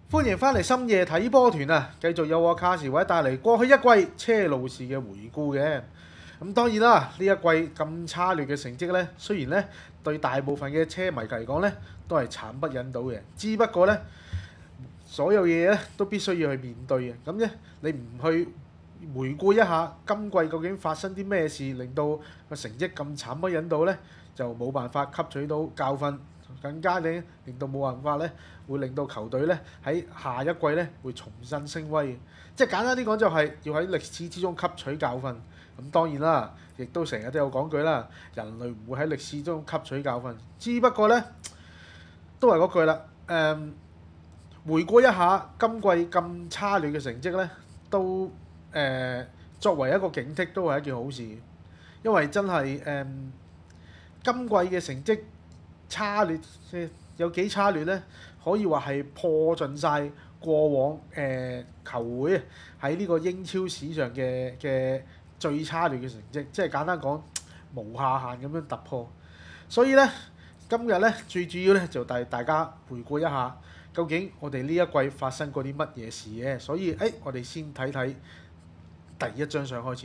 歡迎翻嚟深夜睇波團啊！繼續有我卡士位帶嚟過去一季車路士嘅回顧嘅。咁當然啦，呢一季咁差劣嘅成績呢，雖然呢對大部分嘅車迷嚟講呢都係慘不忍睹嘅。只不過呢，所有嘢呢都必須要去面對嘅。咁呢，你唔去回顧一下今季究竟發生啲咩事，令到個成績咁慘不忍睹呢，就冇辦法吸取到教訓。更加令到冇辦法咧，會令到球隊咧喺下一季咧會重新升威。即係簡單啲講，就係要喺歷史之中吸取教訓。咁當然啦，亦都成日都有講句啦，人類唔會喺歷史中吸取教訓。只不過咧，都係嗰句啦。回顧一下今季咁差劣嘅成績咧，都作為一個警惕，都係一件好事。因為真係今季嘅成績差劣，有幾差劣呢？可以話係破盡晒過往球會喺呢個英超史上嘅最差劣嘅成績，即係簡單講無下限咁樣突破。所以呢，今日呢，最主要呢，就帶大家回顧一下，究竟我哋呢一季發生過啲乜嘢事嘅。所以我哋先睇睇第一張相開始。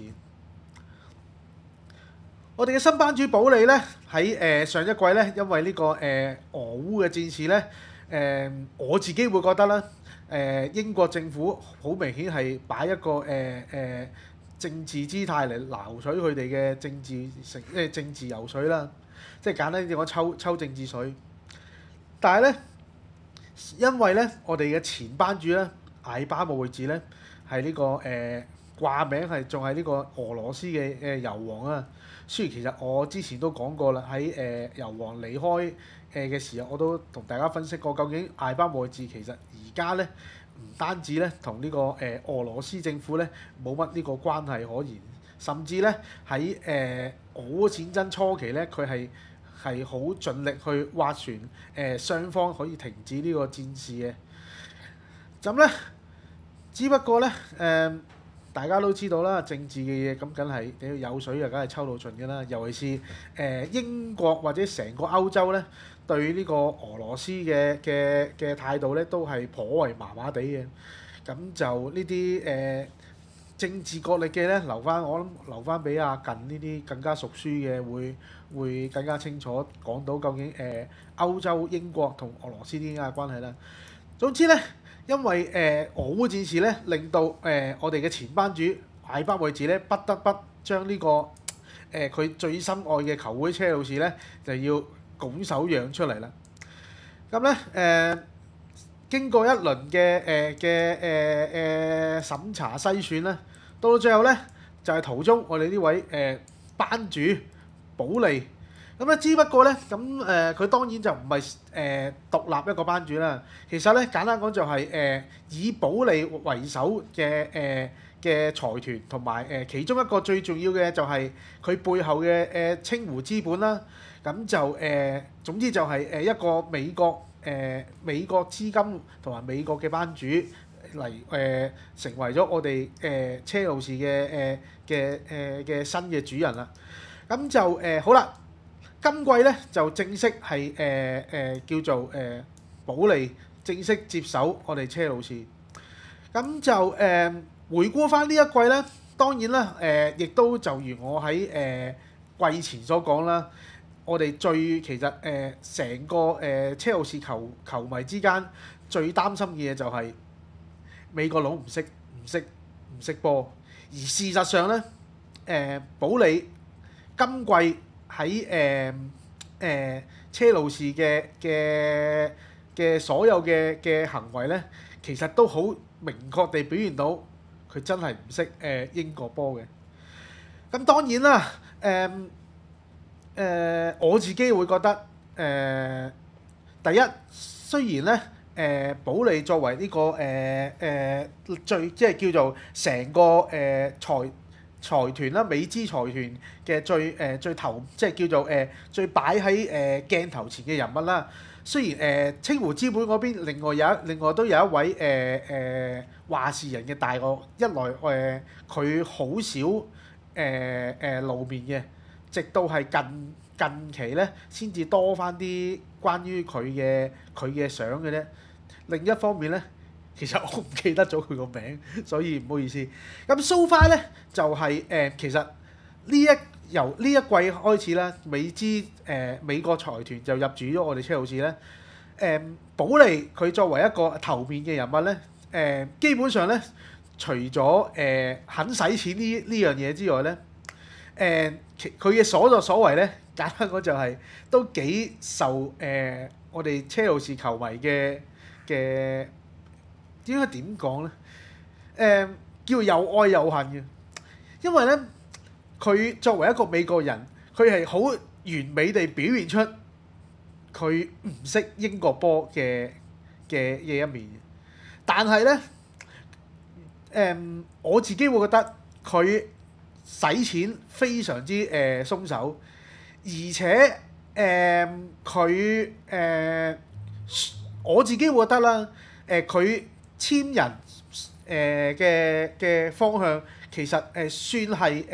我哋嘅新班主保利咧喺上一季咧，因為呢、個俄烏嘅戰事咧，我自己會覺得咧，英國政府好明顯係擺一個政治姿態嚟撈取佢哋嘅政治油水啦，即係簡單啲講抽政治水。但係咧，因為咧我哋嘅前班主咧艾巴莫域治咧係呢個掛名係仲係呢個俄羅斯嘅油王啊。雖然其實我之前都講過啦，喺油王離開嘅時候，我都同大家分析過，究竟艾巴莫域治其實而家咧唔單止咧同呢個俄羅斯政府咧冇乜呢個關係可言，甚至咧喺俄烏戰爭初期咧，佢係好盡力去斡旋雙方可以停止呢個戰事嘅。咁咧，只不過咧大家都知道啦，政治嘅嘢咁梗係你要有水就梗係抽到盡㗎啦。尤其是英國或者成個歐洲咧，對呢個俄羅斯嘅態度咧都係頗為麻麻地嘅。咁就呢啲政治角力嘅咧，我諗留翻俾阿近呢啲更加熟書嘅會更加清楚講到究竟歐洲英國同俄羅斯之間嘅關係啦。總之咧。因為俄烏戰事咧，令到我哋嘅前班主艾巴莫域治咧，不得不將呢個佢最深愛嘅球會車路士咧，就要拱手讓出嚟啦。咁咧經過一輪嘅審查篩選咧，到最後咧就係途中我哋呢位班主保利。咁咧，只不過咧，佢當然就唔係獨立一個班主啦。其實咧，簡單講就係以保利為首嘅財團，同埋其中一個最重要嘅就係佢背後嘅清湖資本啦。咁就總之就係一個美國資金同埋美國嘅班主嚟成為咗我哋車路士嘅新嘅主人啦。咁就好啦。今季咧就正式係叫做保利正式接手我哋車路士。咁就回顧翻呢一季咧，當然啦亦都就如我喺季前所講啦，我哋其實成個車路士球迷之間最擔心嘅嘢就係美國佬唔識波，而事實上咧保利今季喺車路士嘅所有嘅行為咧，其實都好明確地表現到佢真係唔識英國波嘅。咁當然啦，我自己會覺得第一雖然咧保利作為呢個最即係叫做成個財團啦，美資財團嘅最頭，即係叫做最擺喺鏡頭前嘅人物啦。雖然清湖資本嗰邊另外都有一位話事人嘅大鱷，一來佢好少露面嘅，直到係近期咧先至多翻啲關於佢嘅相嘅啫。另一方面咧， 其實我唔記得咗佢個名，所以唔好意思。咁 so far 咧就係、其實由呢一季開始啦，美國財團就入主咗我哋車路士咧。保利佢作為一個頭面嘅人物咧，基本上咧，除咗肯使錢呢樣嘢之外咧，佢嘅所作所為咧，簡單講就係都幾受我哋車路士球迷嘅應該點講咧？叫又愛又恨嘅，因為咧佢作為一個美國人，佢係好完美地表現出佢唔識英國波嘅一面，但係咧我自己會覺得佢使錢非常之鬆手，而且佢我自己會覺得啦，佢簽人嘅方向其實算係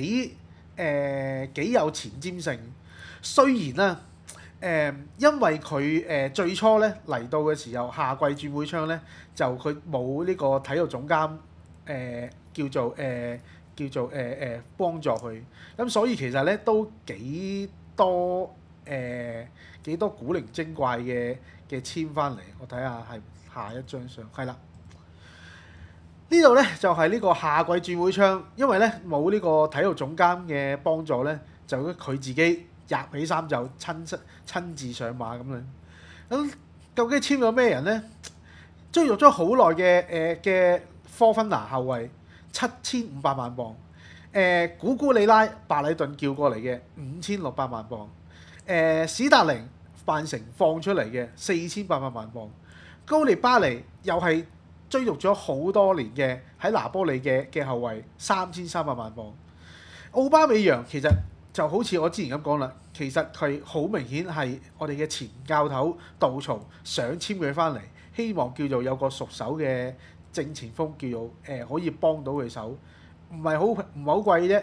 幾有前瞻性，雖然啦。因為佢最初咧嚟到嘅時候，夏季轉會窗咧就佢冇呢個體育總監叫做幫助佢，咁所以其實咧都幾多古靈精怪嘅簽翻嚟。我睇下係下一張相，係啦，呢度咧就係呢個夏季轉會窗，因為咧冇呢個體育總監嘅幫助咧，就佢自己入起衫就親自上馬咁樣。咁究竟簽咗咩人咧？追逐咗好耐嘅科芬拿後衞7500萬磅，古古里拉白禮頓叫過嚟嘅5600萬磅，史達寧曼城放出嚟嘅4800萬磅，高列巴尼又係追逐咗好多年嘅喺拿波利嘅後衞3300萬磅，奧巴美揚其實就好似我之前咁講啦，其實佢好明顯係我哋嘅前教頭杜曹想簽佢翻嚟，希望叫做有個熟手嘅正前鋒，叫做可以幫到佢手，唔係好貴啫，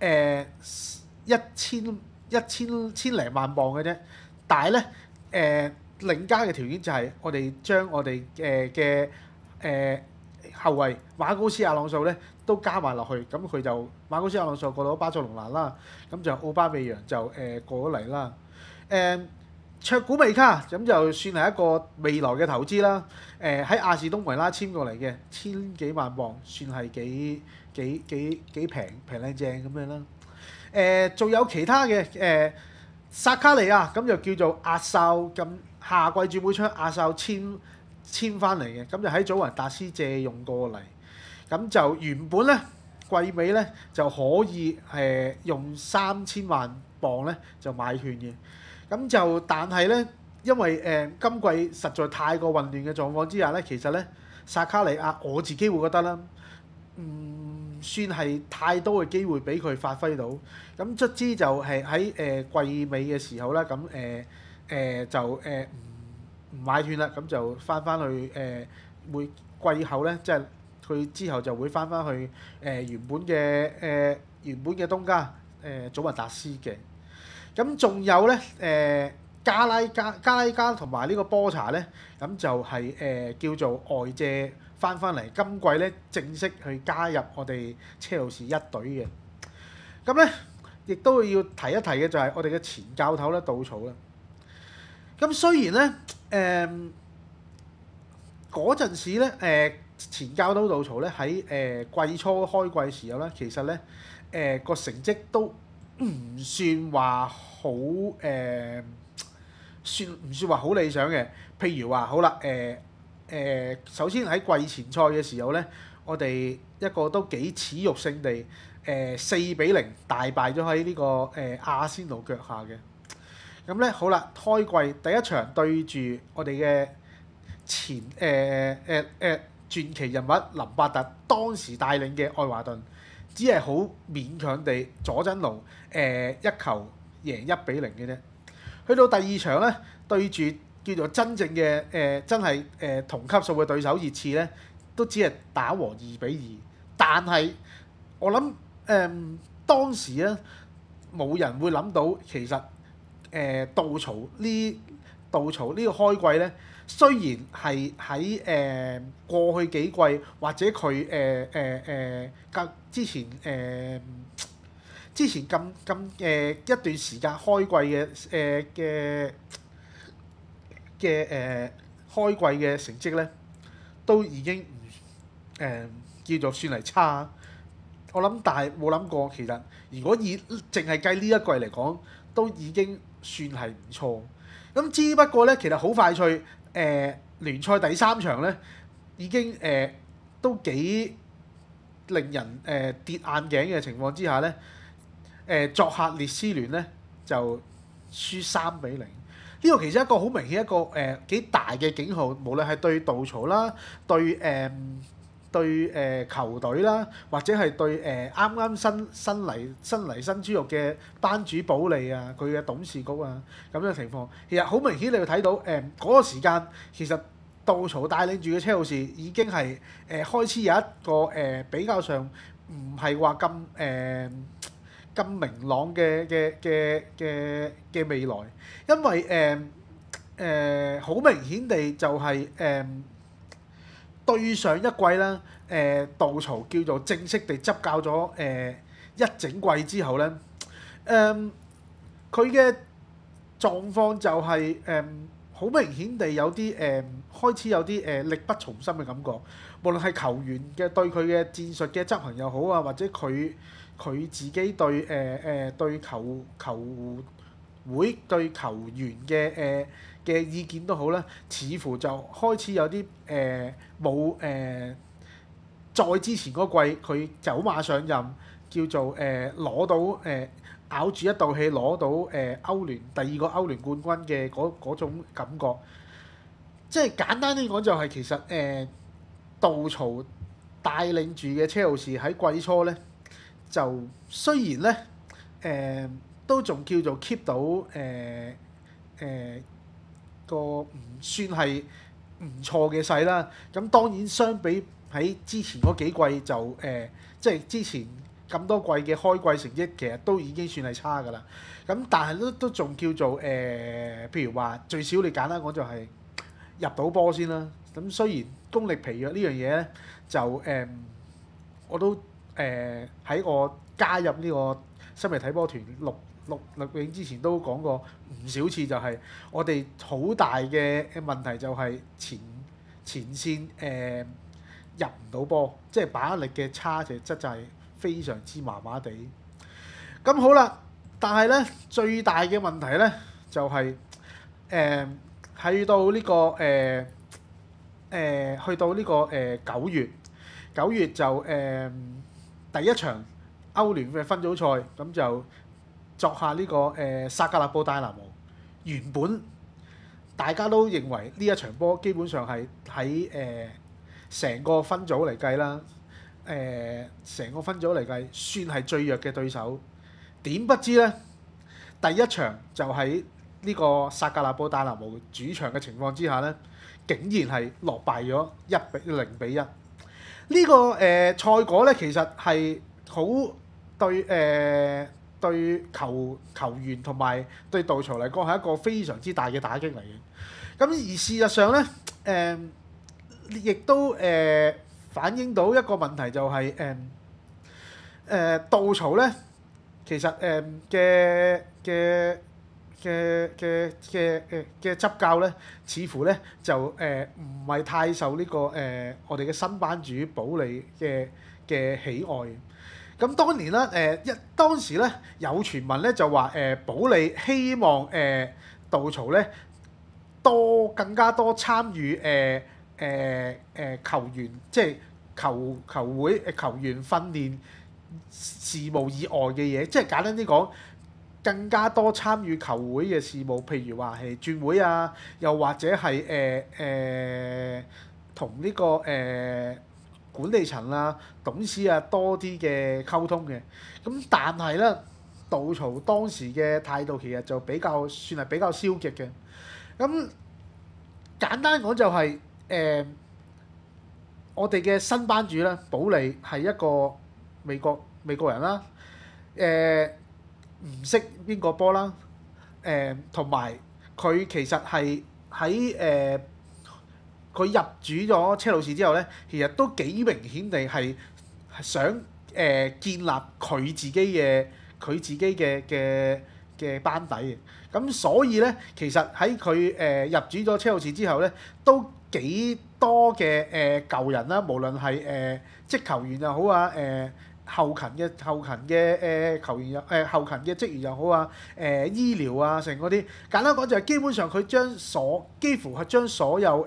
千零萬磅嘅啫，但係咧另加嘅條件就係我哋將我哋嘅後衞馬高斯亞朗素咧都加埋落去，咁佢就馬高斯亞朗素過到巴塞隆拿啦，咁就奧巴美揚就過咗嚟啦。卓古美卡咁就算係一個未來嘅投資啦。喺亞士東維拉簽過嚟嘅千幾萬磅，算係幾平靚正咁樣啦。仲有其他嘅薩卡利亞咁就叫做壓哨，咁夏季轉會窗壓哨簽翻嚟嘅，咁就喺祖雲達斯借用過嚟，咁就原本咧季尾咧就可以用3000萬磅咧就買斷嘅，咁就但係咧因為今季實在太過混亂嘅狀況之下咧，其實咧薩卡利亞我自己會覺得啦，唔算係太多嘅機會俾佢發揮到，咁卒之就係喺季尾嘅時候啦，咁就唔買斷啦，咁就翻去會季後咧，即係佢之後就會翻去原本嘅東家祖雲達斯嘅。咁仲有咧加拉加同埋呢個波查咧，咁就係叫做外借翻嚟，今季咧正式去加入我哋車路士一隊嘅。咁咧亦都要提一提嘅就係我哋嘅前教頭咧杜曹啦。咁雖然咧嗰陣時咧前教頭杜曹咧喺季初開季時候咧，其實咧個成績都唔算話好唔算話好理想嘅。譬如話好啦首先喺季前賽嘅時候咧，我哋一個都幾恥辱性地4-0大敗咗喺呢個阿仙奴腳下嘅。咁咧好啦，開季第一場對住我哋嘅前傳奇人物林伯特，當時帶領嘅愛華頓，只係好勉強地佐真奴一球贏1-0嘅啫。去到第二場咧，對住叫做真正嘅真係同級數嘅對手熱刺咧，都只係打和2-2。但係我諗當時咧冇人會諗到其實杜曹呢杜曹呢個開季咧，雖然係喺過去幾季或者佢之前之前一段時間開季嘅開季嘅成績咧，都已經叫做算係差。我諗，但係冇諗過其實如果淨係計呢一季嚟講，都已經算係唔錯。咁之不過咧，其實好快脆聯賽第3場咧，已經都幾令人跌眼鏡嘅情況之下咧，作客列斯聯咧就輸3-0。呢個其實一個好明顯一個幾大嘅警號，無論係對杜曹啦，對球隊啦，或者係對啱啱新嚟新豬肉嘅班主保利啊，佢嘅董事局啊咁樣嘅情況，其實好明顯你會睇到嗰個時間，其實杜曹帶領住嘅車路士已經係開始有一個比較上唔係話咁明朗嘅未來，因為好明顯地就係對上一季啦，杜曹叫做正式地執教咗一整季之後咧，佢嘅狀況就係好明顯地有啲開始有啲力不從心嘅感覺，無論係球員嘅對佢嘅戰術嘅執行又好啊，或者佢自己對球會對球員嘅意見都好啦，似乎就開始有啲冇再之前嗰季佢走馬上任，叫做攞到咬住一道氣攞到歐聯第2個歐聯冠軍嘅嗰種感覺。即係簡單啲講就係其實杜曹帶領住嘅車路士喺季初咧，就雖然咧都仲叫做 keep 到個唔算係唔錯嘅勢啦。咁當然相比喺之前嗰幾季就即係之前咁多季嘅開季成績，其實都已經算係差㗎啦。咁但係都仲叫做譬如話最少你簡單講就係入到波先啦。咁雖然功力疲弱呢樣嘢咧，就我都喺我加入呢個新媒體波團錄影之前都講過唔少次，就係我哋好大嘅問題就係前線入唔到波，即係把握力嘅差就係非常之麻麻地。咁好啦，但係咧最大嘅問題咧就係去到呢個9月就第一場歐聯嘅分組賽，咁就作下呢個薩格勒布戴拿模。原本大家都認為呢一場波基本上係喺成個分組嚟計啦，成個分組嚟計算係最弱嘅對手。點不知咧，第一場就喺呢個薩格勒布戴拿模主場嘅情況之下咧，竟然係落敗咗0-1。呢個賽果咧，其實係好對球員同埋對杜曹嚟講係一個非常之大嘅打擊嚟嘅。咁而事實上咧，亦都反映到一個問題，就係杜曹咧，其實嘅執教咧，似乎咧就唔係太受呢個我哋嘅新班主保利嘅喜愛。咁當年啦，當時咧有傳聞咧就話保利希望杜曹咧更加多參與球員，即係球會球員訓練事務以外嘅嘢，即係簡單啲講，更加多參與球會嘅事務，譬如話係轉會啊，又或者係同呢個管理層啊、董事啊多啲嘅溝通嘅。咁但係咧，杜曹當時嘅態度其實就算係比較消極嘅。咁簡單講就係我哋嘅新班主咧，保利係一個美國人啦，唔識邊個波啦，同埋佢其實係喺佢入主咗車路士之後咧，其實都幾明顯地係想建立佢自己嘅班底嘅。咁所以咧，其實喺佢入主咗車路士之後咧，都幾多嘅舊人啦，無論係職球員又好啊，後勤嘅球員又後勤嘅職員又好啊，醫療啊成嗰啲，簡單講就係基本上佢幾乎係將所有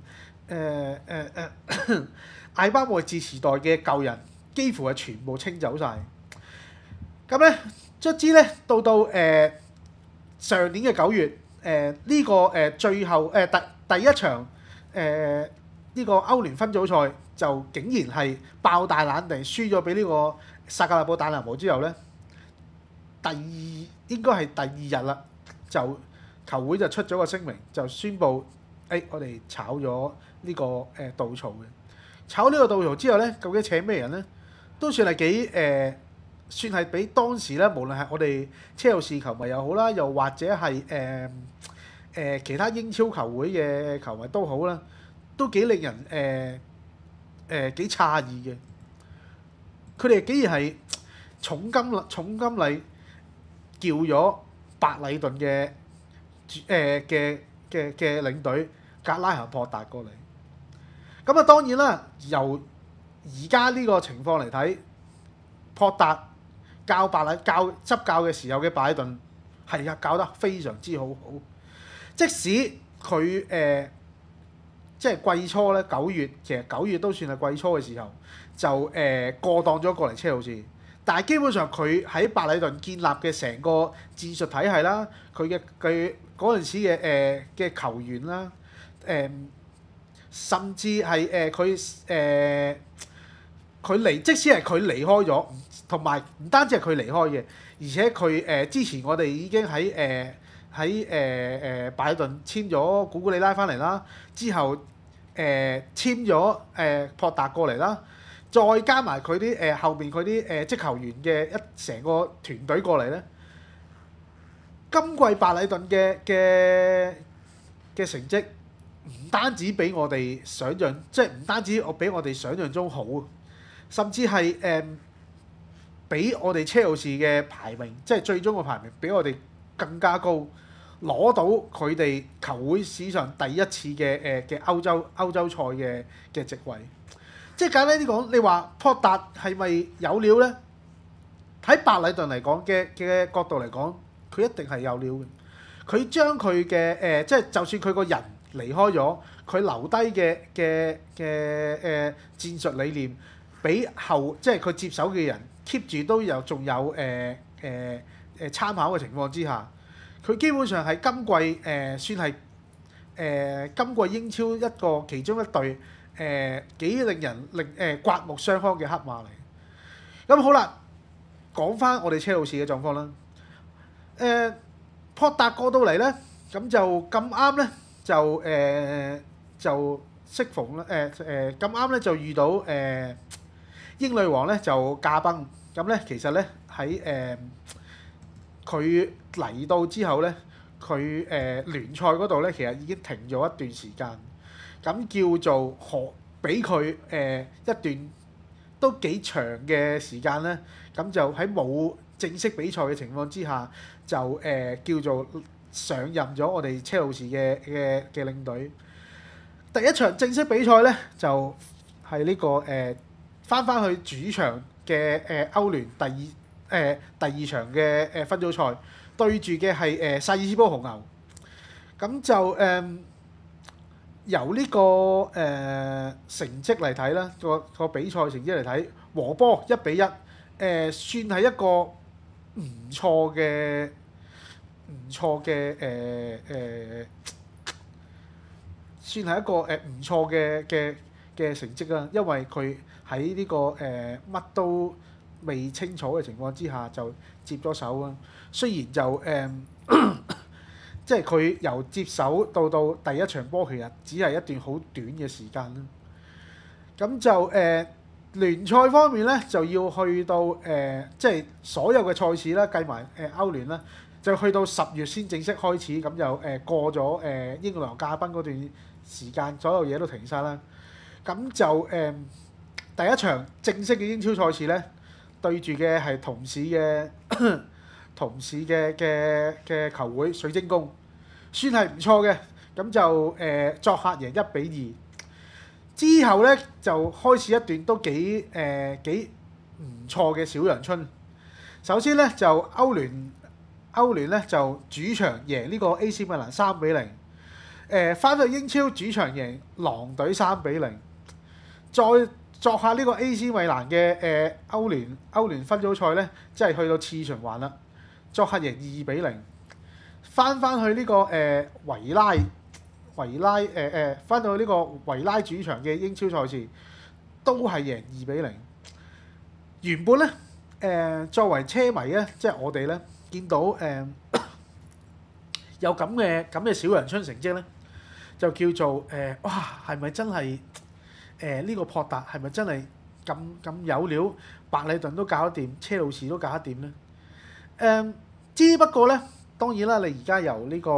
艾巴莫治時代嘅舊人幾乎係全部清走晒。咁咧卒之咧到上年嘅9月，呢個最後第一場呢個歐聯分組賽就竟然係爆大冷地輸咗俾呢個薩格勒布戴拿模之後咧，應該係第二日啦，就球會就出咗個聲明，就宣布我哋炒咗呢個杜曹嘅。炒呢個杜曹之後咧，究竟請咩人咧？都算係幾算係比當時咧，無論係我哋車路士球迷又好啦，又或者係其他英超球會嘅球迷都好啦，都幾令人幾詫異嘅。佢哋竟然係重金禮叫咗白禮頓嘅領隊格拉咸珀達過嚟。咁啊當然啦，由而家呢個情況嚟睇，珀達執教嘅時候嘅白禮頓係教得非常之好。即使佢即係季初咧9月，其實9月都算係季初嘅時候，就過檔咗過嚟車路士。但係基本上佢喺白禮頓建立嘅成個戰術體系啦，佢嗰陣時嘅球員啦，甚至係即使係佢離開咗，同埋唔單止係佢離開嘅，而且佢之前我哋已經喺白禮頓簽咗古利拉翻嚟啦，之後簽咗珀達過嚟啦，再加埋佢啲後面佢啲職球員嘅成個團隊過嚟咧，今季白禮頓嘅成績唔單止比我哋想象，即係唔單止比我哋想象中好，甚至係比我哋車路士嘅排名，即係最終嘅排名比我哋更加高，攞到佢哋球會史上第一次嘅歐洲賽嘅席位。即係簡單啲講，你話珀達係咪有料咧？喺白禮頓嚟講嘅角度嚟講，佢一定係有料嘅。佢將佢嘅即係就算佢個人離開咗，佢留低嘅戰術理念，俾即係佢接手嘅人 keep 住都仲有參考嘅情況之下，佢基本上係今季算係今季英超一個其中一隊幾令人刮目相看嘅黑馬嚟。咁好啦，講翻我哋車路士嘅狀況啦。珀達過到嚟咧，咁就咁啱咧，就適逢啦，咁啱咧就遇到英女王咧就駕崩。咁咧其實咧喺佢嚟到之後咧，佢聯賽嗰度咧其實已經停咗一段時間，咁叫做俾佢一段都幾長嘅時間咧，咁就喺冇正式比賽嘅情況之下，就叫做上任咗我哋車路士嘅領隊。第一場正式比賽咧，就係呢個翻去主場嘅歐聯第二場嘅分組賽，對住嘅係薩爾斯堡紅牛。咁就由呢個成績嚟睇啦，個比賽成績嚟睇，和波1-1，算係一個唔錯嘅算係一個唔錯嘅成績啦，因為佢喺呢個乜都未清楚嘅情況之下就接咗手啦。雖然就即係佢由接手到第一場波，其實只係一段好短嘅時間啦。咁就聯賽方面咧，就要去到即係所有嘅賽事啦，計埋歐聯啦， 就去到10月先正式開始，咁就過咗英格蘭駕崩嗰段時間，所有嘢都停晒啦。咁就第一場正式嘅英超賽事咧，對住嘅係同市嘅嘅球會水晶宮，算係唔錯嘅。咁就作客贏1-2。之後咧就開始一段都幾唔錯嘅小陽春。首先咧就歐聯咧就主場贏呢個 AC 米蘭3-0。翻去英超主場贏狼隊3-0。再作下呢個 AC 米蘭嘅歐聯分組賽咧，即係去到次循環啦。作客贏2-0。翻去呢個維拉翻到呢個維拉主場嘅英超賽事，都係贏2-0。原本咧作為車迷咧，即係我哋咧見到有咁嘅小陽春成績咧，就叫做哇係咪真係呢個博達係咪真係咁有料？白禮頓都搞得掂，車路士都搞得掂咧。只不過咧，當然啦，你而家由呢個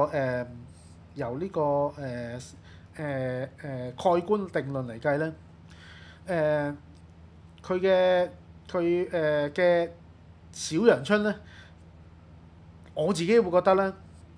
蓋棺定論嚟計咧，佢嘅小陽春咧，我自己會覺得咧，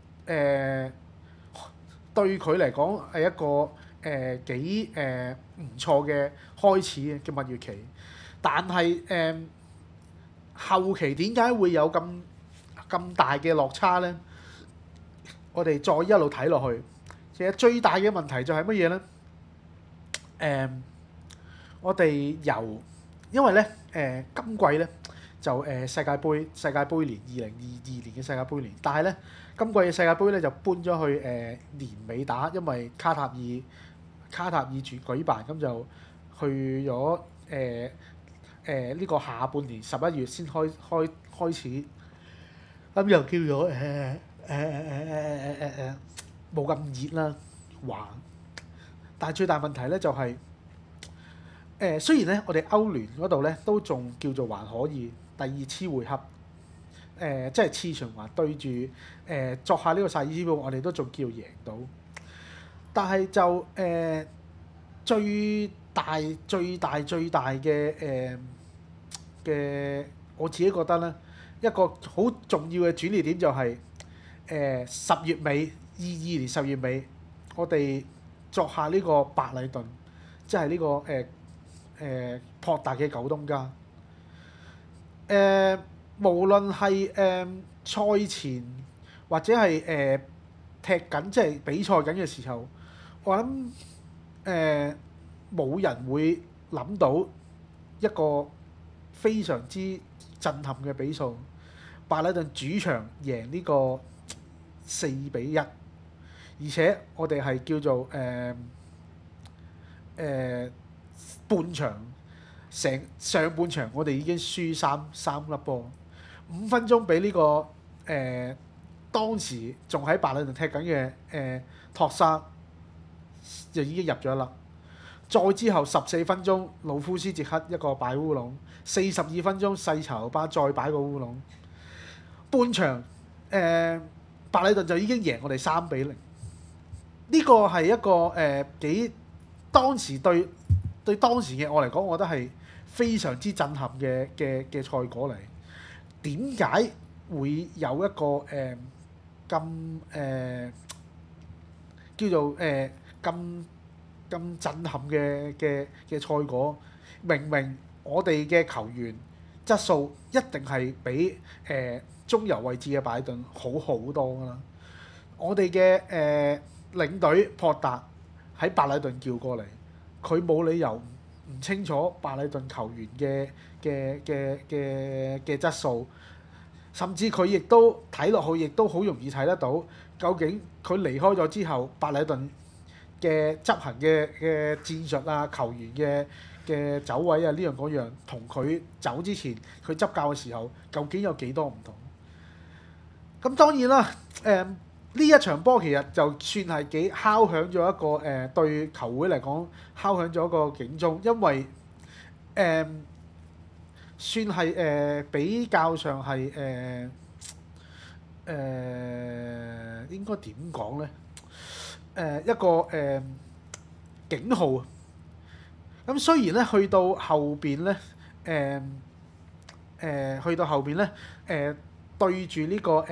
對佢嚟講係一個幾唔錯嘅開始嘅蜜月期，但係後期點解會有咁大嘅落差咧？我哋再一路睇落去，其實最大嘅問題就係乜嘢咧？我哋因為咧今季咧就世界盃年2022年嘅世界盃年，但係咧今季嘅世界盃咧就搬咗去年尾打，因為卡塔爾舉辦，咁就去咗呢個下半年11月先開始，咁又叫做冇咁熱啦，橫。但係最大問題咧就係雖然咧我哋歐聯嗰度咧都仲叫做還可以，第二次回合即係次循環對住作下呢個薩爾茨堡，我哋都仲叫贏到。但係就最大嘅我自己覺得咧，一個好重要嘅轉捩點就係10月尾22年10月尾，我哋作下呢個白禮頓，即係呢個博達嘅舊東家。無論係賽前或者係踢緊即係比賽緊嘅時候，我諗冇人會諗到一個非常之震撼嘅比數，白禮頓主場贏呢個4-1，而且我哋係叫做半場上半場我哋已經輸三粒波，5分鐘俾呢個當時仲喺白禮頓踢緊嘅托沙就已經入咗一粒。再之後14分鐘，魯夫斯捷克一個擺烏龍，42分鐘細查牛巴再擺個烏龍。半場白禮頓就已經贏我哋3-0。呢個係一個幾當時對當時嘅我嚟講，我覺得係非常之震撼嘅賽果嚟。點解會有一個叫做咁震撼嘅賽果？明明我哋嘅球員質素一定係比中游位置嘅白禮頓好好多㗎啦。我哋嘅領隊博達喺白禮頓叫過嚟，佢冇理由唔清楚白禮頓球員嘅質素，甚至佢亦都睇落去，亦都好容易睇得到究竟佢離開咗之後，白禮頓嘅執行嘅戰術啊、球員嘅走位啊呢樣嗰樣，同佢走之前佢執教嘅時候，究竟有幾多唔同？咁當然啦，呢一場波其實就算係幾敲響咗一個對球會嚟講敲響咗一個警鐘，因為算係比較上係應該點講咧？一個警號啊！咁雖然咧去到後邊咧，去到後邊咧，對住呢、個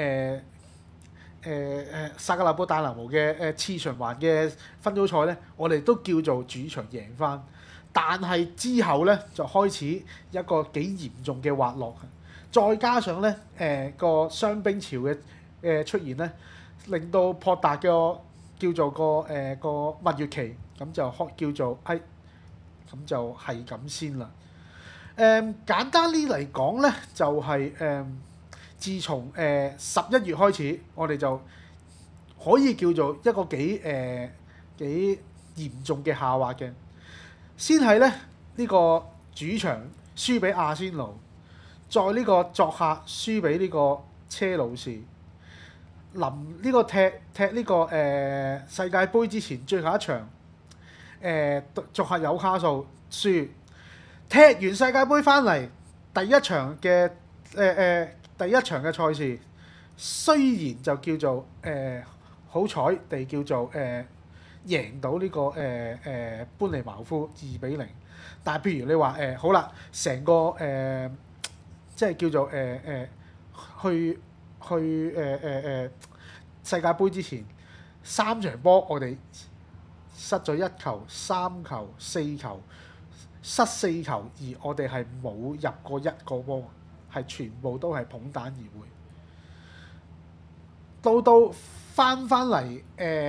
薩格勒布戴拿模嘅次循環嘅分組賽咧，我哋都叫做主場贏翻。但係之後咧就開始一個幾嚴重嘅滑落，再加上咧個傷兵潮嘅出現咧，令到博達嘅叫做個蜜月期咁就叫做咁就係咁先啦。簡單啲嚟講咧，就係、自從11月開始，我哋就可以叫做一個幾嚴重嘅下滑嘅。先係咧呢個主場輸俾阿仙奴，再呢個作客輸俾呢個車路士。臨呢個踢呢個世界盃之前最後一場，作客紐卡素輸。踢完世界盃翻嚟，第一場嘅賽事，雖然就叫做好彩地叫做贏到呢、個班尼茅夫2-0，但係譬如你話好啦，成個即係叫做去世界盃之前3場波，我哋失咗1球、3球、4球，失4球，而我哋係冇入過1個波，係全部都係捧蛋而回。到翻嚟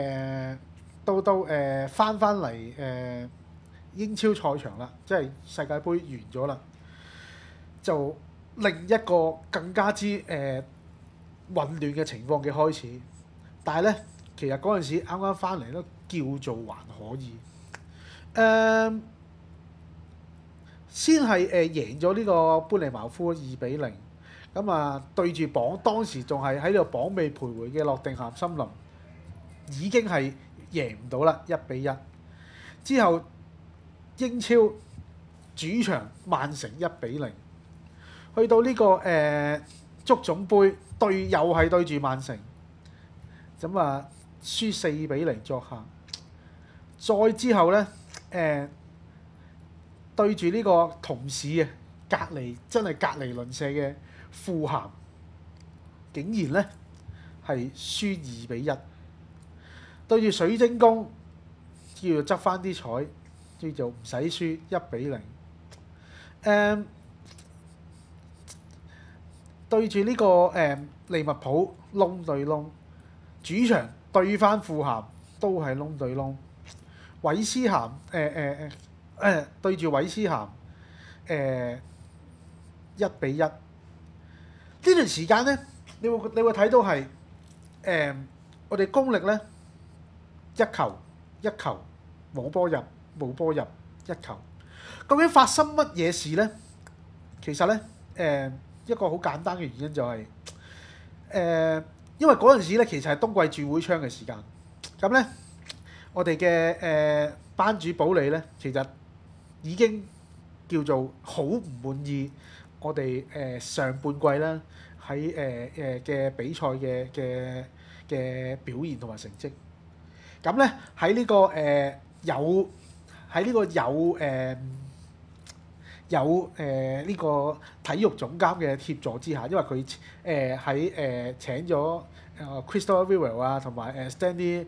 翻嚟英超賽場啦，即係世界盃完咗啦，就另一個更加之混亂嘅情況嘅開始。但係咧，其實嗰陣時啱啱翻嚟都叫做還可以。先係贏咗呢個班尼茅夫2-0，咁啊對住當時仲係喺度榜尾徘徊嘅諾定咸森林，已經係贏唔到啦1-1。之後英超主場曼城1-0，去到呢、個足總杯又係對住曼城，咁啊輸4-0作客。再之後咧對住呢個同市嘅真係隔離鄰舍嘅富咸，竟然咧係輸2-1。對住水晶宮，叫做執翻啲彩，叫做唔使輸1-0。對住呢、個利物浦窿對窿，主場對翻富咸都係窿對窿。韋斯咸對住韋斯咸1-1。呢段時間咧，你會睇到係我哋功力咧一球冇波入一球。究竟發生乜嘢事咧？其實咧一個好簡單嘅原因就係因為嗰陣時咧其實係冬季轉會窗嘅時間，咁咧我哋嘅班主保利咧其實已經叫做好唔滿意我哋上半季啦喺嘅比賽嘅表現同埋成績。咁咧喺呢個有呢個體育總監嘅協助之下，因為佢喺請咗Crystal Viewer 啊同埋Stanley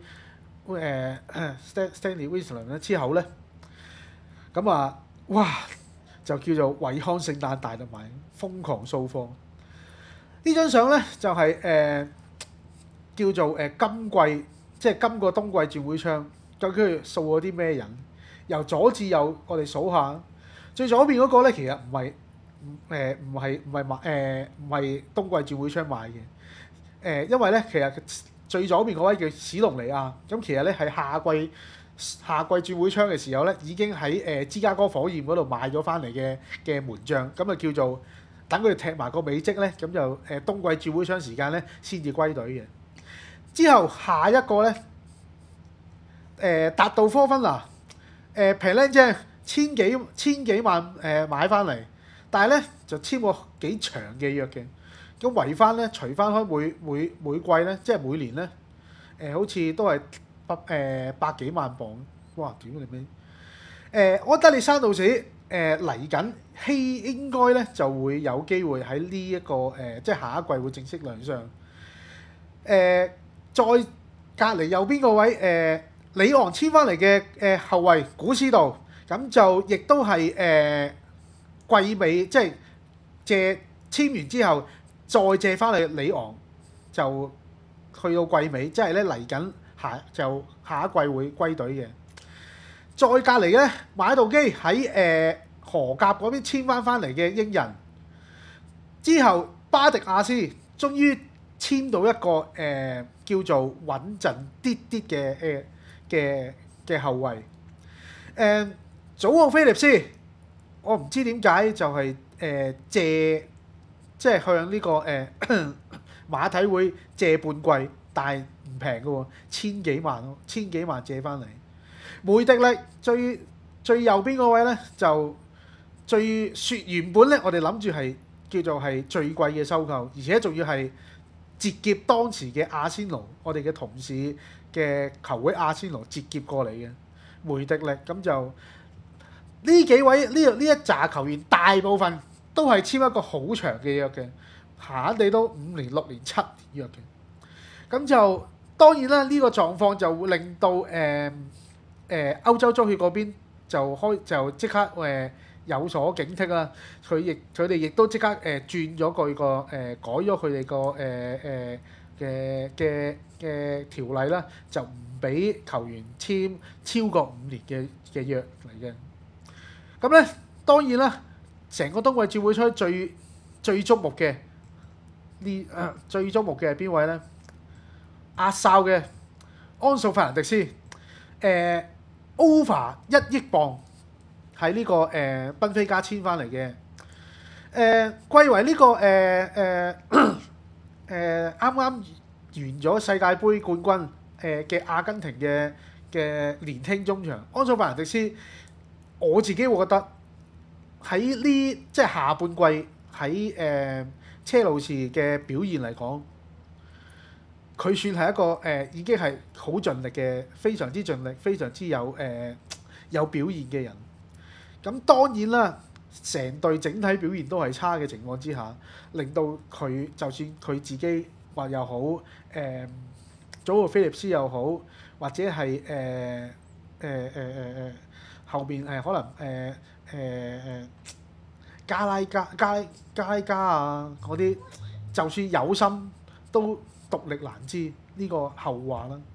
Wilson 咧之後咧，咁啊哇就叫做惠康聖誕大特賣，瘋狂掃貨。呢張相咧就係叫做今季即係今個冬季轉會窗，究竟佢掃咗啲咩人？由左至右，我哋數下。最左邊嗰個咧，其實唔係冬季轉會窗買嘅。因為咧，其實最左邊嗰位叫史隆尼亞，咁其實咧係夏季轉會窗嘅時候咧，已經喺芝加哥火焰嗰度買咗翻嚟嘅門將，咁啊叫做等佢踢埋個美職咧，咁就冬季轉會窗時間咧先至歸隊嘅。之後下一個咧，達道科芬拿，平靚正千幾萬買翻嚟，但係咧就簽過幾長嘅約嘅， 咁圍翻咧，除翻開每季咧，即係每年咧，好似都係百幾萬磅，哇！屌你咩？安德烈山道士嚟緊應該咧就會有機會喺呢一個即係下一季會正式亮相。再隔離右邊個位里昂簽翻嚟嘅後衞古斯道，咁就亦都係季尾即係簽完之後再借翻嚟里昂，就去到季尾，即係咧嚟緊下一季會歸隊嘅。再隔離咧，馬道基喺荷甲嗰邊簽翻嚟嘅英人，之後巴迪亞斯終於簽到一個叫做穩陣啲啲嘅後衞。祖奧菲利斯，我唔知點解就係借即係向呢個馬體會借半季，但係唔平嘅喎，千幾萬借翻嚟。梅迪力最右邊嗰位咧就原本咧我哋諗住係叫做係最貴嘅收購，而且仲要係截劫當時嘅阿仙奴，我哋嘅同事嘅球會阿仙奴截劫過嚟嘅梅迪力。咁就呢幾位呢一紮球員大部分都係簽一個好長嘅約嘅，閒閒地都5年、6年、7年約嘅。咁就當然啦，呢個狀況就會令到歐洲足協嗰邊就即刻有所警惕啦。佢哋亦都即刻轉咗佢個改咗佢哋個嘅條例啦，就唔俾球員簽超過5年嘅約嚟嘅。咁咧當然啦，成個冬季轉會窗最矚目嘅最矚目嘅係邊位咧？壓哨嘅安素費蘭迪斯over 1億鎊喺呢個賓菲加簽翻嚟嘅，貴為呢個啱啱完咗世界盃冠軍嘅阿根廷嘅年輕中場安素費蘭迪斯，我自己會覺得喺呢即係下半季喺車路士嘅表現嚟講，佢算係一個已經係好盡力嘅，非常之盡力，非常之有表現嘅人。咁當然啦，成隊整體表現都係差嘅情況之下，令到佢就算佢自己話又好，祖奧菲利斯又好，或者係後邊可能加拉加啊嗰啲，就算有心都獨力難支呢個後話啦。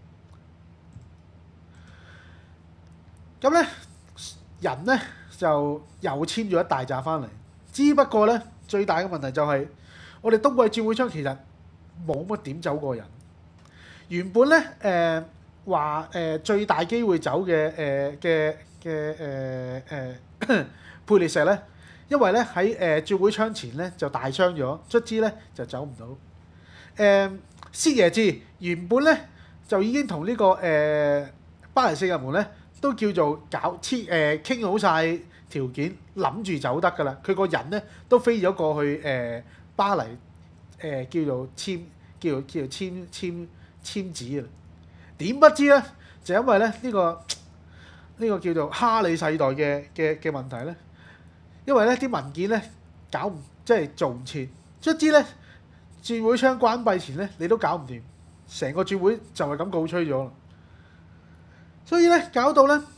咁咧人咧就又簽咗一大紮翻嚟，只不過咧最大嘅問題就係我哋冬季轉會窗其實冇乜點走過人。原本咧話最大機會走嘅佩列石咧，因為咧喺轉會窗前咧就大傷咗，卒之咧就走唔到。薛耶治原本咧就已經同呢個巴黎聖日門咧都叫做傾好晒條件，諗住走得㗎啦。佢個人咧都飛咗過去巴黎叫做簽字啊。點不知咧就因為咧呢個叫做哈里世代嘅問題咧，因為咧啲文件咧即係做唔切，卒之咧轉會窗關閉前咧你都搞唔掂，成個轉會就係咁告吹咗啦。所以咧搞到咧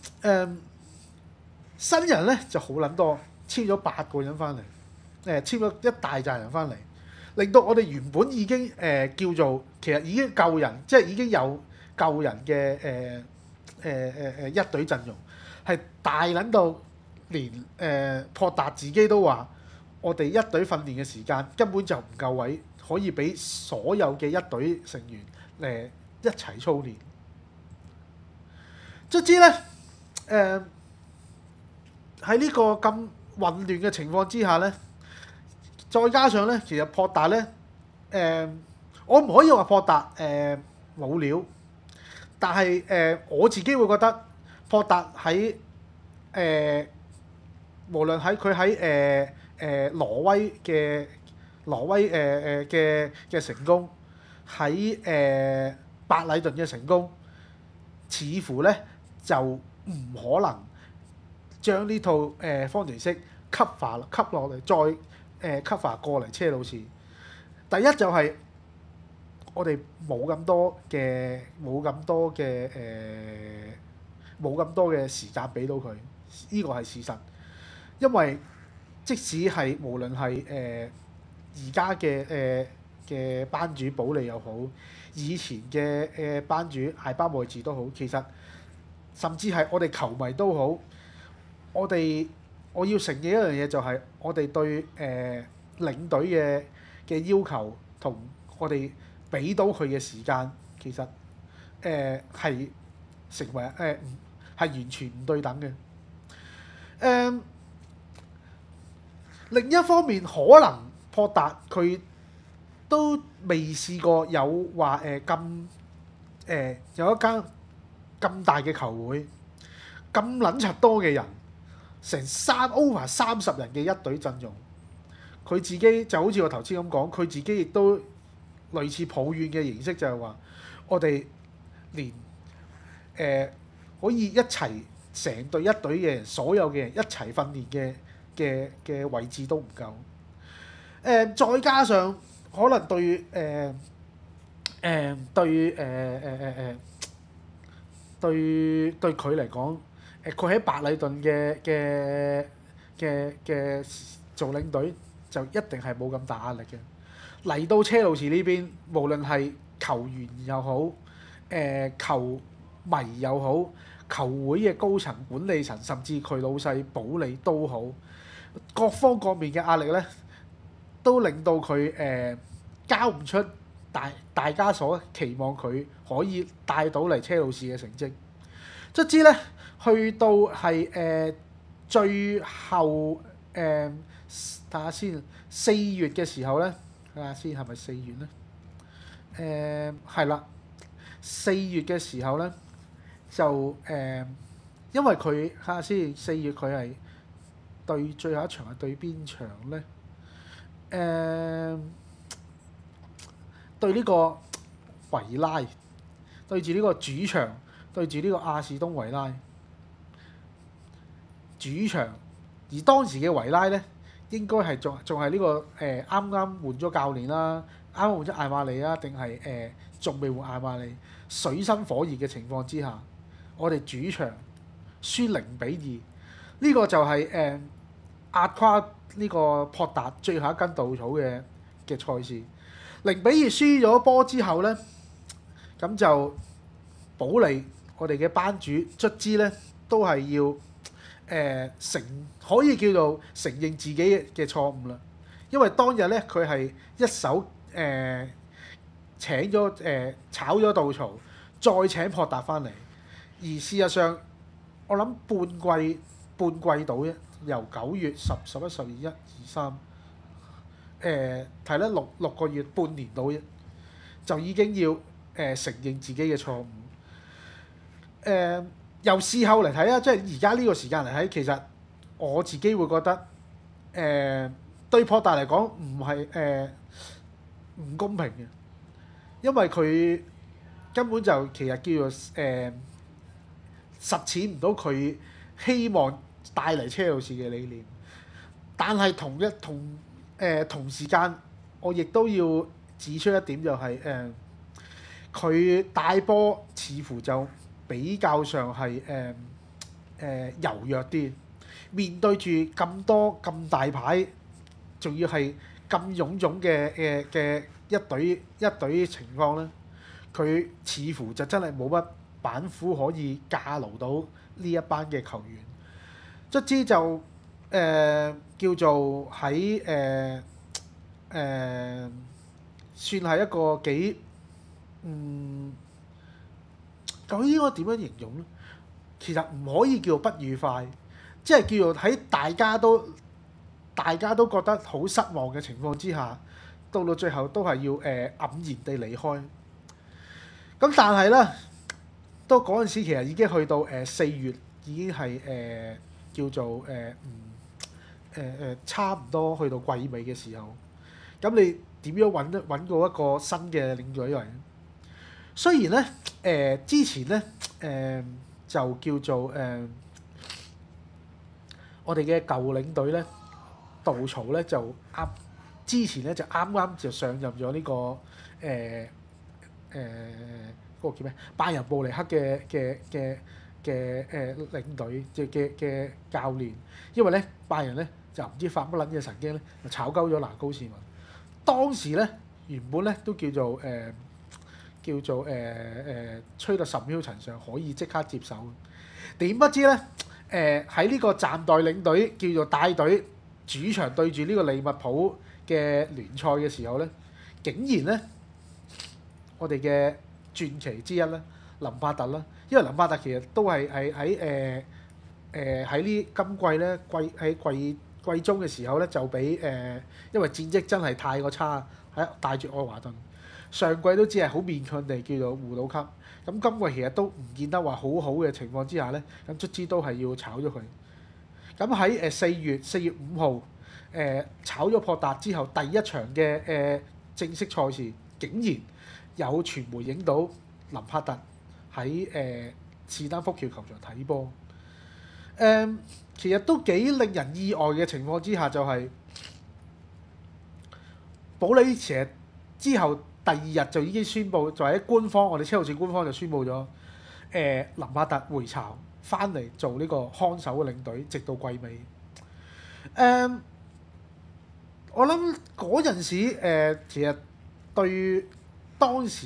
新人咧就好撚多，簽咗8個人翻嚟，簽咗一大紮人翻嚟，令到我哋原本已經叫做其實已經夠人，即係已經有夠人嘅一隊陣容，係大撚到連博達自己都話，我哋一隊訓練嘅時間根本就唔夠位，可以俾所有嘅一隊成員一齊操練。卒之咧喺呢個咁混亂嘅情況之下咧，再加上咧其實博達咧我唔可以話博達冇料，但係我自己會覺得博達喺無論喺佢喺挪威嘅挪威嘅成功，喺白禮頓嘅成功，似乎咧就唔可能將呢套方程式吸落嚟，再cover 過嚟車路士。第一就係我哋冇咁多嘅時間俾到佢，呢個係事實。因為即使係無論係而家嘅班主保利又好，以前嘅班主艾巴莫治都好，其實甚至係我哋球迷都好，我要承認一樣嘢就係我哋對領隊嘅要求同我哋俾到佢嘅時間，其實係成為係完全唔對等嘅。另一方面，可能博達佢都未試過有話有一間咁大嘅球會，咁撚柒多嘅人，成over 30人嘅一隊陣容，佢自己就好似我頭先咁講，佢自己亦都類似抱怨嘅形式，就係話我哋連可以一齊成隊一隊嘅人，所有嘅人一齊訓練嘅位置都唔夠。再加上可能對佢嚟講，佢喺白禮頓嘅做領隊就一定係冇咁大壓力嘅。嚟到車路士呢邊，無論係球員又好，球迷又好，球會嘅高層管理層，甚至佢老細保利都好，各方各面嘅壓力咧，都令到佢交唔出大家所期望佢可以帶到嚟車路士嘅成績。卒之咧，去到係最後睇下先，4月嘅時候咧，睇下先係咪4月咧？係啦，4月嘅時候咧就因為佢睇下先，4月佢係對最後一場係對邊場咧？對呢個維拉，對住呢個主場，對住呢個亞士東維拉主場，而當時嘅維拉咧，應該係仲係呢個啱啱換咗教練啦，啱啱換咗艾馬利啦，定係仲未換艾馬利，水深火熱嘅情況之下，我哋主場輸0-2，呢個就係壓垮呢個博達最後一根稻草嘅賽事。0-2輸咗波之後咧，咁就保利我哋嘅班主卒之咧都係要可以叫做承認自己嘅錯誤啦。因為當日咧佢係一手炒咗稻草，再請博達翻嚟，而事實上我諗半季度啫，由9月10、11、12、1、2、3睇咧六個月半年到啫，就已經要承認自己嘅錯誤。由事後嚟睇啊，即係而家呢個時間嚟睇，其實我自己會覺得對博達嚟講唔公平嘅，因為佢根本就其實叫做實踐唔到佢希望帶嚟車路士嘅理念。但係同時間，我亦都要指出一點就係佢帶波似乎就比較上係柔弱啲，面對住咁多咁大牌，仲要係咁臃腫嘅一隊情況咧，佢似乎就真係冇乜板斧可以架牢到呢一班嘅球員。卒之就叫做喺算係一個幾究竟應該點樣形容咧？其實唔可以叫做不愉快，即係叫做喺大家都覺得好失望嘅情況之下，到最後都係要黯然地離開。咁但係咧，都嗰陣時其實已經去到4月，已經係叫做差唔多去到季尾嘅時候。 咁你點樣揾到一個新嘅領隊嚟？雖然咧之前咧就叫做我哋嘅舊領隊咧杜曹咧就之前咧就啱啱就上任咗呢個嗰個叫咩拜仁慕尼黑嘅領隊嘅教練，因為咧拜仁咧就唔知發乜撚嘢神經咧，就炒鳩咗拿高士文。當時咧原本咧都叫做吹到十秒塵上，可以即刻接手。點不知咧喺呢個暫代領隊叫做帶隊主場對住呢個利物浦嘅聯賽嘅時候咧，竟然咧我哋嘅傳奇之一咧林柏特啦，因為林柏特其實都係喺呢今季咧季中嘅時候咧就俾因為戰績真係太過差，帶住愛華頓上季都只係好勉強地叫做護到級，咁今季其實都唔見得話好好嘅情況之下咧，咁卒之都係要炒咗佢。咁喺4月5號炒咗博達之後，第一場嘅正式賽事，竟然有傳媒影到林柏特喺士丹福橋球場睇波。其實都幾令人意外嘅情況之下，就係保利其實之後第2日就已經宣布，就喺官方我哋車路士官方就宣布咗，林柏特回巢翻嚟做呢個看守嘅領隊，直到季尾。我諗嗰陣時其實對當時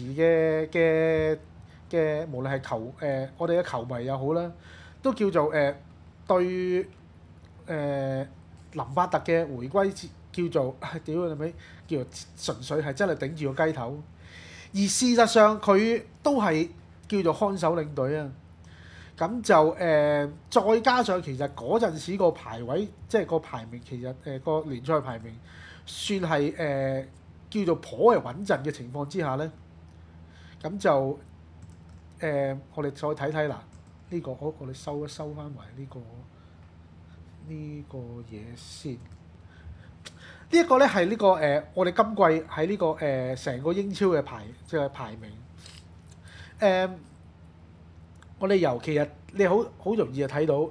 嘅無論係我哋嘅球迷又好啦，都叫做對林柏特嘅回歸叫做屌你咪叫做純粹係真係頂住個雞頭，而事實上佢都係叫做看守領隊啊。咁就再加上其實嗰陣時個排位，即係個排名，其實個聯賽排名算係叫做頗為穩陣嘅情況之下咧，咁就我哋再睇睇啦，呢個我哋收翻埋呢個嘢先。呢一個咧係呢個我哋今季喺呢個成個英超嘅排名。我哋其實你好容易就睇到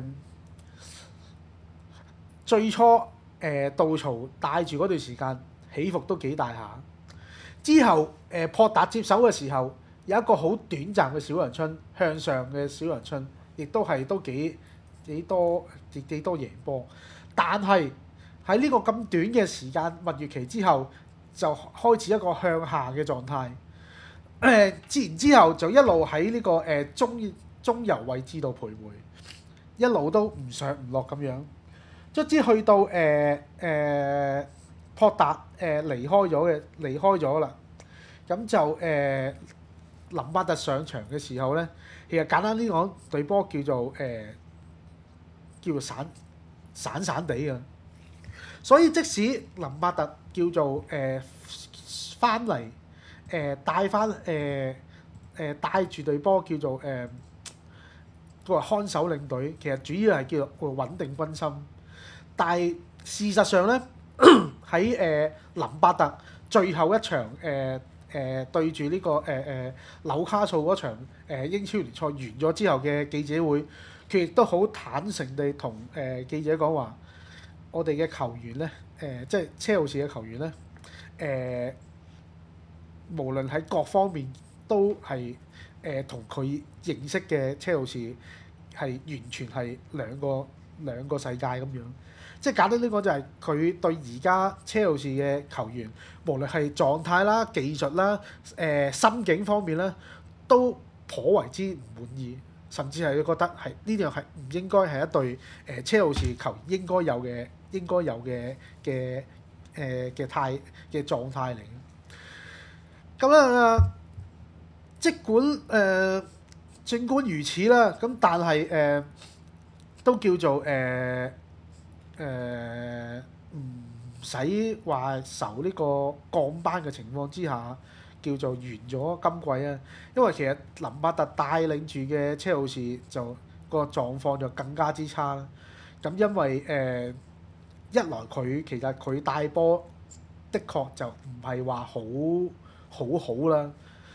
最初杜曹帶住嗰段時間起伏都幾大下，之後博達接手嘅時候有一個好短暫嘅小陽春，向上嘅小陽春，亦都幾多贏波，但係喺呢個咁短嘅時間蜜月期之後，就開始一個向下嘅狀態。自然之後就一路喺呢個中游位置度徘徊，一路都唔上唔落咁樣。卒之去到博達離開咗啦，咁就林柏特上場嘅時候咧，其實簡單啲講，隊波叫做散地嘅。所以即使林柏特叫做翻嚟。帶住隊波叫做作為看守領隊，其實主要係叫做穩定軍心。但係事實上咧，喺林柏特最後一場對住呢個紐卡素嗰場英超聯賽完咗之後嘅記者會，佢亦都好坦誠地同記者講話：我哋嘅球員咧，即係車路士嘅球員咧，無論喺各方面都係同佢認識嘅車路士係完全係兩個世界咁樣。即係簡單啲講，就係佢對而家車路士嘅球員，無論係狀態啦、技術啦、心境方面啦，都頗為之唔滿意，甚至係覺得係呢樣係唔應該係一隊車路士球員應該有嘅狀態嚟。咁啦，儘管如此啦，咁但係都叫做唔使話受呢個降班嘅情況之下，叫做完咗今季啊。因為其實林柏特帶領住嘅車路士就個狀況就更加之差啦。咁因為一來其實佢帶波的確就唔係話好啦。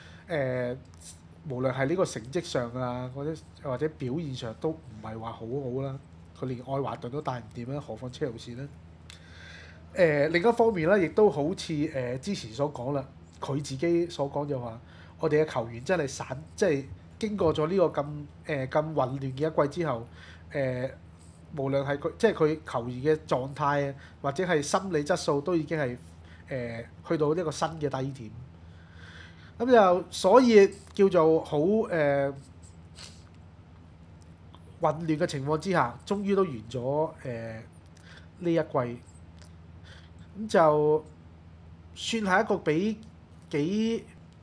無論係呢個成績上啊，或者表現上都唔係話好啦。佢連愛華頓都帶唔掂啦，何況車路士咧？另一方面咧，亦都好似之前所講啦，佢自己所講就話，我哋嘅球員真係散，即係經過咗呢個咁混亂嘅一季之後，無論係佢即係佢球員嘅狀態或者係心理質素都已經係去到一個新嘅低點。咁就所以叫做好混亂嘅情況之下，終於都完咗呢一季。咁就算係一個比幾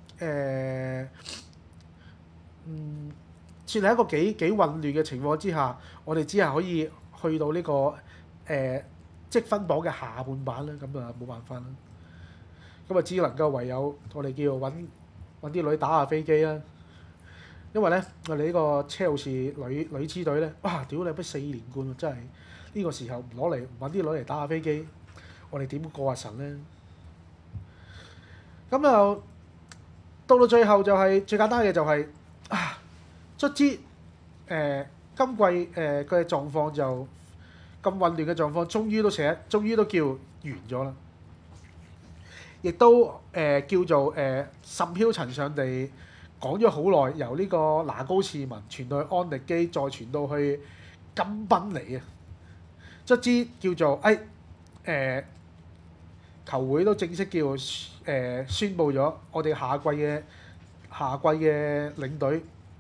算係一個幾混亂嘅情況之下，我哋只係可以去到呢個積分榜嘅下半版啦。咁啊冇辦法啦。咁啊只能夠唯有我哋叫做揾啲女打下飛機啦。因為咧，我哋呢個車路士女支隊咧，哇！屌你乜4連冠喎，真係呢個時候唔揾啲女嚟打下飛機，我哋點過下神咧？咁就到最後就係、最簡單嘅就係、卒之今季佢嘅狀況就咁混亂嘅狀況，終於都叫完咗啦，亦都叫做甚囂塵上地講咗好耐，由呢個拿高士文傳到去安力基，再傳到去金賓尼啊，卒之叫做球會都正式叫宣佈咗我哋下季嘅領隊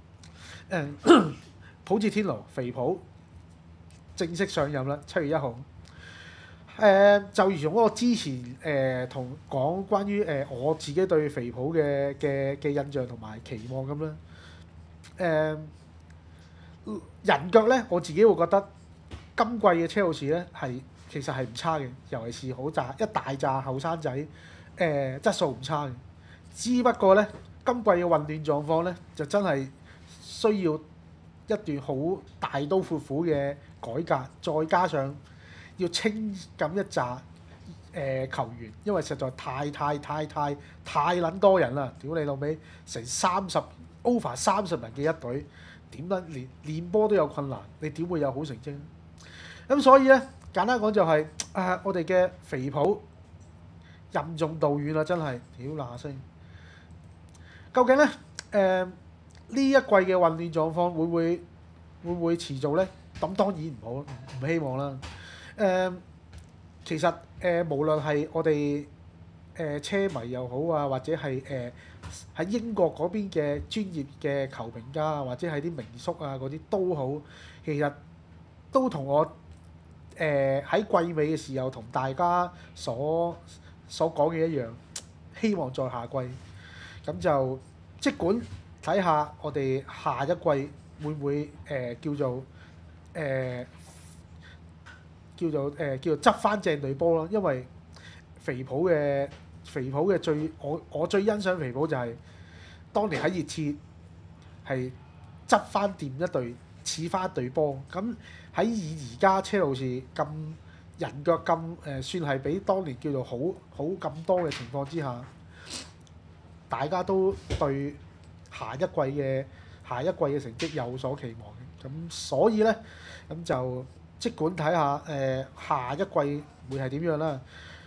普捷天奴肥普正式上任啦，7月1號。就如我之前同講關於我自己對肥普嘅印象同埋期望咁啦。人腳咧，我自己會覺得今季嘅車路士咧其實係唔差嘅，尤其是一大紮後生仔質素唔差嘅。只不過咧，今季嘅混亂狀況咧，就真係需要一段好大刀闊斧嘅改革，再加上要清咁一紮球員，因為實在太撚多人啦！屌你老味，成over 30人嘅一隊，點得練波都有困難，你點會有好成績？咁所以咧，簡單講就係、我哋嘅肥普任重道遠啦，真係屌嗱聲。究竟咧呢一季嘅混亂狀況會唔會持續咧？咁當然唔希望啦。其實無論係我哋車迷又好啊，或者係喺英國嗰邊嘅專業嘅球評家啊，或者係啲名宿啊嗰啲都好，其實都同我喺季尾嘅時候同大家所講嘅一樣，希望在下季。咁就即管睇下我哋下一季會唔會叫做執翻正隊波咯，因為肥普嘅我最欣賞肥普就係當年喺熱刺係執翻掂一隊似翻一隊波，咁喺以而家車路士咁人腳咁算係比當年叫做好咁多嘅情況之下，大家都對下一季嘅成績有所期望嘅，咁所以咧咁就即管睇下下一季會係點樣啦。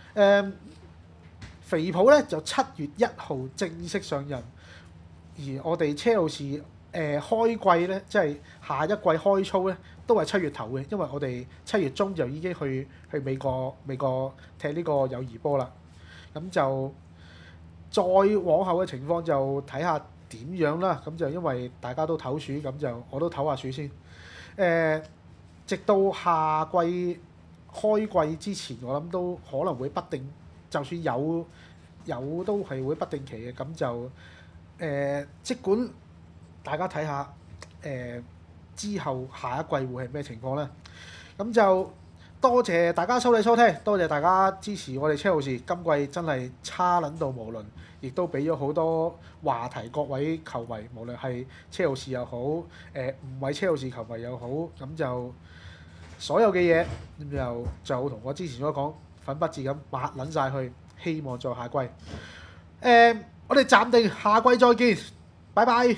肥普咧就7月1號正式上任，而我哋車路士開季咧，即係下一季開操咧，都係7月頭嘅，因為我哋7月中就已經去美國踢呢個友誼波啦。咁就再往後嘅情況就睇下點樣啦。咁就因為大家都唞暑，咁就我都唞下暑先。直到下季開季之前，我諗都可能會不定，就算有都係會不定期嘅。咁就即管大家睇下之後下一季會係咩情況咧？咁就多謝大家收睇收聽，多謝大家支持我哋車路士。今季真係差撚到無論，亦都俾咗好多話題各位球迷，無論係車路士又好，唔係車路士球迷又好，咁就所有嘅嘢咁就同我之前所講粉筆字咁抹撚晒去。 希望在下季。我哋暫定下季再見，拜拜。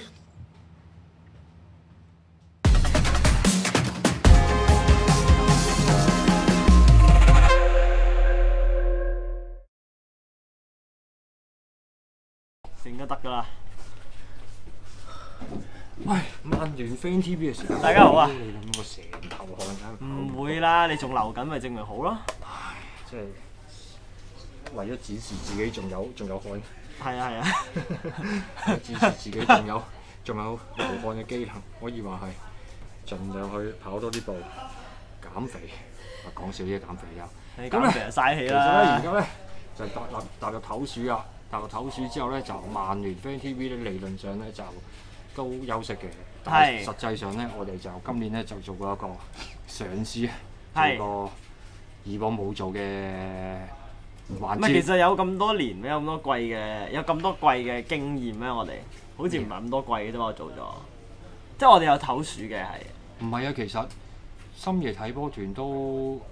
應該得㗎啦。 喂，曼聯 fan TV 嘅時候， 大家好啊！ 你諗個成頭汗唔會啦，你仲流緊咪證明好咯。 唉，即係為咗展示自己仲有汗， 係啊係啊， 展示自己仲有流汗嘅機能，可以話係盡量去跑多啲步，減肥。講少啲減肥又。 你減肥就嘥氣其實咧， 啦。 而家咧就踏入唞暑啊！踏入唞暑之後咧，就曼聯 fan TV 咧理論上咧就都休息嘅，但係實際上咧，我哋就今年咧就做過一個嘗試，做個以往冇做嘅環節。 唔係，其實有咁多年，有咁多季嘅經驗咩？我哋好似唔係咁多季嘅啫嘛，我做咗，即係我哋有唞暑嘅係。 唔係啊，其實深夜睇波團都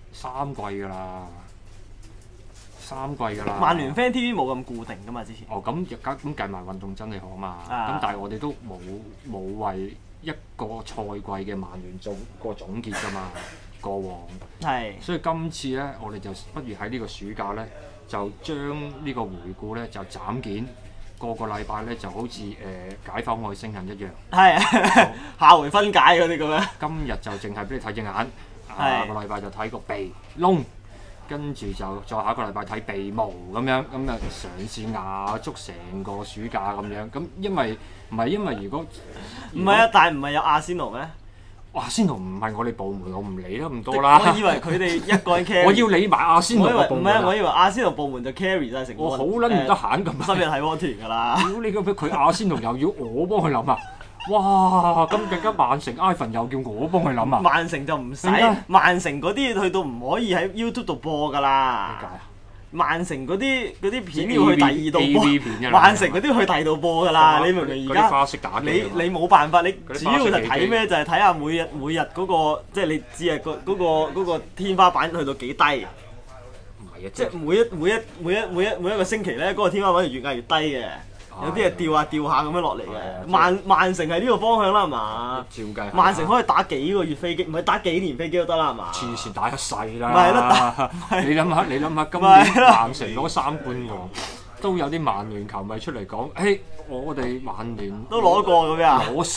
3季㗎啦。3季㗎啦。 曼聯 fan TV 冇咁固定㗎嘛，之前。 哦，咁計埋運動真理學啊嘛。咁但係我哋都冇為一個賽季嘅曼聯做個總結㗎嘛，過往。係。所以今次咧，我哋就不如喺呢個暑假咧，就將呢個回顧咧就斬件，個禮拜咧就好似解剖外星人一樣。係。 下回分解嗰啲咁樣。 今日就淨係俾你睇隻眼，下個禮拜就睇個鼻窿。跟住就再下一個禮拜睇鼻毛咁樣，咁啊嘗試壓足成個暑假咁樣。咁因為如果唔係啊， 但係唔係有阿仙奴咩？ 阿仙奴唔係我哋部門，我唔理啦咁多啦。 我以為佢哋一個人 carry。我要理埋阿仙奴個部門。 唔係啊，我以為阿仙奴部門就 carry 晒成個。 我好撚唔得閒咁。 深夜睇波團㗎啦。 屌你咁佢阿仙奴又要我幫佢諗啊！哇！咁更加曼城 Ivan 又叫我幫佢諗啊！ 曼城就唔使，曼城嗰啲去到唔可以喺 YouTube 度播㗎啦。點解啊？曼城嗰啲片要去第二度播，曼城嗰啲去第二度播㗎啦。你明唔明而家？ 花式打機你冇辦法，你主要就睇咩？就係睇下每日嗰個，即係你知啊嗰個天花板去到幾低。唔係啊！即係每一個星期咧，嗰個天花板越壓越低嘅。有啲係掉下咁樣落嚟嘅，曼城係呢個方向啦，係嘛？照計，曼城可以打幾個月飛機，唔係打幾年飛機都得啦，係嘛？ 黐線打一世啦！ 唔係咯， 你諗下，今年曼城攞3冠王，都有啲曼聯球迷出嚟講，誒，我哋曼聯都攞過咁樣， 攞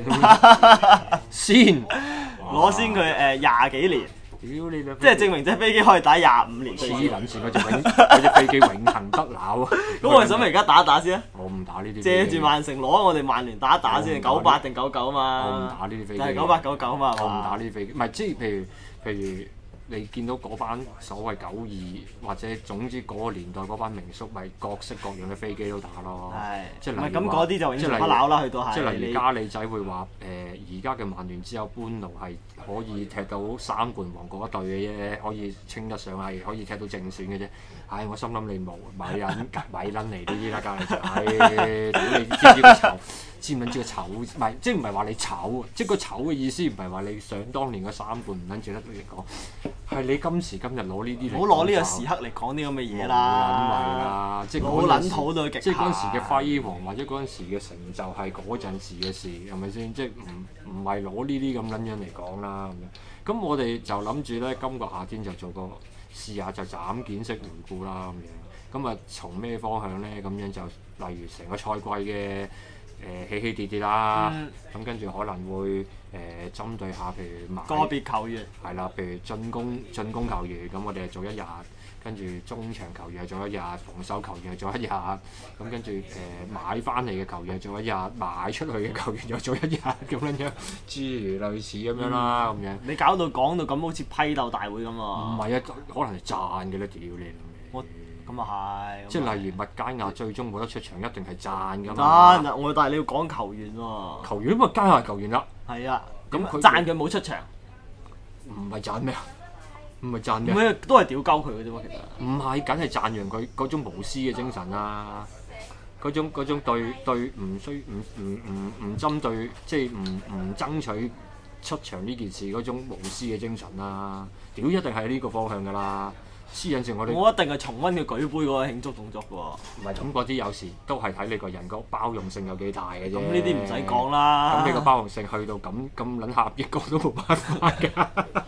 先佢20幾年。 屌你即係證明隻飛機可以打25年。 黐撚線嗰隻飛機永恆不朽啊！ 咁我哋想咪而家打一打先啊？ 我唔打呢啲。 借住曼城攞我哋曼聯打一打先，98定99啊嘛。 我唔打呢啲飛機。 係9899嘛。 我唔打呢啲飛機，唔係即係譬如你見到嗰班所謂92或者總之嗰個年代嗰班名宿，咪各式各樣嘅飛機都打咯。係。即係例如話，咁嗰啲就永恆不朽啦，去到係。即係例如加利仔會話而家嘅曼聯只有班奴係可以踢到3冠王嗰一隊嘅啫，可以稱得上係可以踢到正選嘅啫。唉，我心諗你冇咪撚嚟呢啲啦，加利仔。屌你知唔知個醜？知唔知個醜？唔係即係唔係話你醜，即係個醜嘅意思唔係話你想當年嘅3冠唔撚住得你講。係你今時今日攞呢啲嚟，唔好攞呢個時刻嚟講啲咁嘅嘢啦。即係好撚土到極限。即係嗰陣時嘅輝煌或者嗰陣時嘅成就係嗰陣時嘅事，係咪先？即係唔係攞呢啲咁撚樣嚟講啦咁樣。咁我哋就諗住咧，今個夏天就做個試下就斬件式回顧啦咁樣。咁啊，從咩方向咧？咁樣就例如成個賽季嘅起起跌跌啦。咁跟住可能會針對下，譬如個別球員係啦，譬如進攻球員，咁我哋係做一日，跟住中場球員係做一日，防守球員係做一日，咁跟住買翻嚟嘅球員係做一日，賣出去嘅球員又做一日咁樣，諸如類似咁樣啦，咁樣。你搞到講到咁好似批鬥大會咁啊？唔係啊，可能係讚嘅咧，屌你！咁啊係，即係例如麥佳亞最終冇得出場，一定係讚噶嘛。讚，但係你要講球員喎。球員麥佳亞係球員啦。係啊，咁佢讚佢冇出場，唔係讚咩啊？唔係讚咩？唔係都係屌鳩佢嘅啫嘛，其實。唔係，梗係讚揚佢嗰種無私嘅精神啦，嗰種對唔針對，即係唔爭取出場呢件事嗰種無私嘅精神啦。屌一定係呢個方向㗎啦。 黐緊線我哋。 我一定係重溫佢舉杯嗰個慶祝動作嘅喎。 唔係咁嗰啲有時都係睇你個人個包容性有幾大嘅啫。 咁呢啲唔使講啦。 咁你個包容性去到咁撚狹隘個都冇辦法㗎。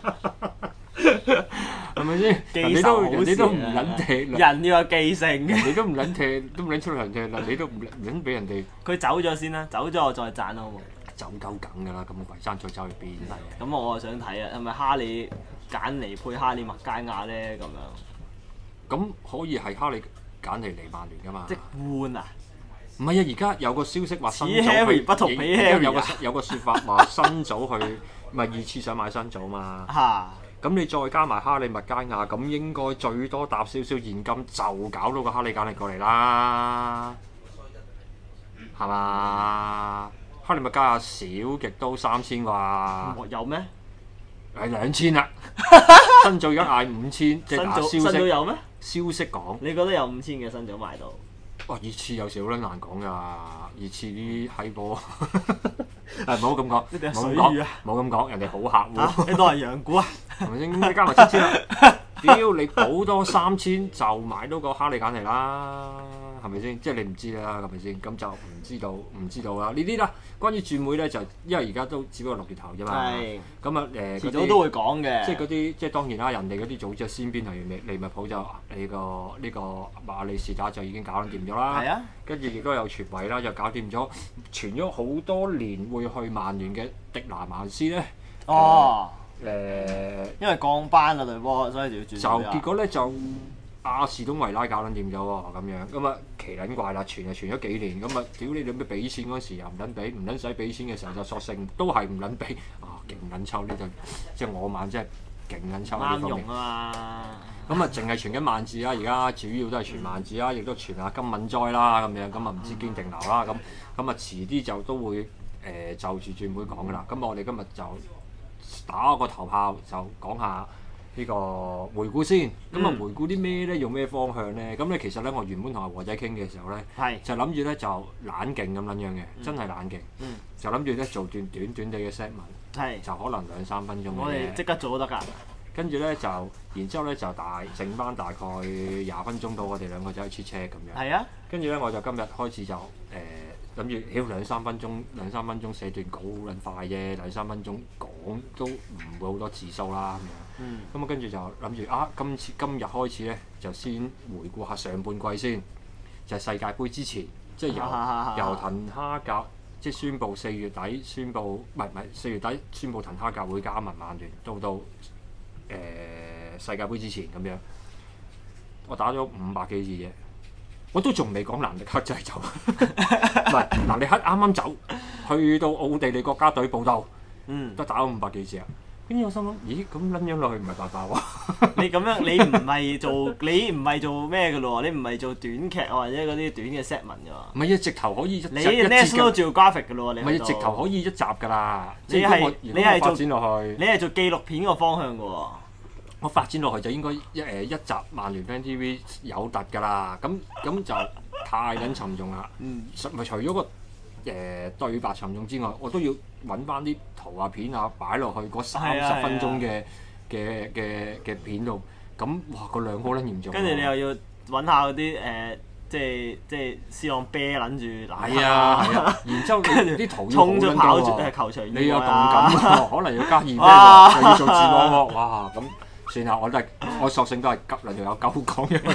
係咪先？人哋都唔撚踢， 人要有記性嘅。 人哋都唔撚踢，都唔撚出嚟踢啦，你都唔撚俾人哋。 佢走咗先啦，走咗我再讚好冇？ 走鳩梗㗎啦，咁鬼爭再走去邊嚟？ 咁我啊想睇啊，係咪哈利簡尼配哈利麥佳亞咧咁樣？ 咁可以係哈利簡尼嚟曼聯㗎嘛？ 即換啊？ 唔係啊！而家有個消息話新組 Harry 不同比 Harry 有個説法話新組去咪二次想買新組嘛？ 嚇！ 咁你再加埋哈利麥佳亞，咁應該最多搭少少現金就搞到個哈利簡尼過嚟啦，係嘛？哈利麥佳亞少極都3000啩？ 有咩？ 係2000啦，新組而家嗌5000，即係消息。 新組有咩？ 消息講。 你覺得有5000嘅新組賣到？ 哇！熱刺有時好撚難講㗎，熱刺啲閪波，唔好咁講，冇咁講，人哋好客戶。 你當係洋股啊？ 係咪先？你加埋7000啦，屌你補多3000就買到個哈利簡尼啦，係咪先？即係你唔知啦，係咪先？咁就唔知道啦。呢啲啦，關於轉會咧就因為而家都只不過6月頭啫嘛。係。咁啊遲早都會講嘅。 即係嗰啲即係當然啦，人哋嗰啲組織先邊係利物浦就呢個馬利士打就已經搞掂咗啦。係啊。跟住亦都有傳聞啦，就搞掂咗，傳咗好多年會去曼聯嘅迪拿曼斯咧。哦。 因為降班啊隊波，所以就要轉。 就結果咧就亞士東維拉搞撚掂咗喎，咁樣咁啊奇撚怪啦，傳咗幾年，咁啊屌你哋咩俾錢嗰時又唔撚俾，唔撚使俾錢嘅時候就索性都係唔撚俾，勁撚抽呢就即係我曼真係勁撚抽呢方面。啱用啊嘛！咁啊淨係傳緊曼字啦，而家主要都係傳曼字啦，亦都傳下金敏哉啦咁樣，咁啊唔知堅定流啦，咁啊遲啲就都會就住轉會講噶啦，咁我哋今日就打個頭炮就講下呢個回顧先，咁啊回顧啲咩咧？用咩方向咧？咁咧其實咧，我原本同阿和仔傾嘅時候咧，就諗住咧就冷勁咁撚樣嘅，真係冷勁，就諗住咧做段短短地嘅 set 文，就可能2-3分鐘嘅。 我哋即刻做都得㗎。 跟住咧就，然之後咧就剩翻大概20分鐘到，我哋兩個走去切車咁樣。係啊。跟住咧我就今日開始就諗住2-3分鐘寫段稿好撚快啫，2-3分鐘講都唔會好多字數啦咁樣。咁啊跟住就諗住今日開始咧就先回顧下上半季先，就係世界盃之前，即係由滕哈格即係宣布4月底宣布，唔係4月底宣布滕哈格會加盟曼聯，到世界盃之前咁樣，我打咗500幾字啫。我都仲未講蘭迪克就係走，唔係蘭迪克啱啱走，去到奧地利國家隊報到，都打咗500幾字啊！跟住我心諗，咦咁撚樣落去唔係辦法喎？ 你咁樣你唔係做咩嘅咯？你唔係做短劇或者嗰啲短嘅 set 文㗎嘛？ 唔係啊，直頭可以你 National Geographic 嘅咯喎，你唔係直頭可以1集㗎啦。 你係發展落去， 你係做紀錄片個方向㗎喎。 我發展落去就應該一集曼聯 Fan TV 有突㗎啦，咁就太撚沉重啦。咪除咗個對白沉重之外，我都要揾翻啲圖啊片啊擺落去嗰30分鐘嘅片度，咁哇個量好撚嚴重。 跟住你又要揾下嗰啲即係C朗啤撚住。 係啊，然之後啲圖要衝咗跑住球場以外啊。 你有動感喎，可能要加2咩喎，又要做字幕喎，哇咁。算啦，我索性都係急啦，仲有鳩講嘅。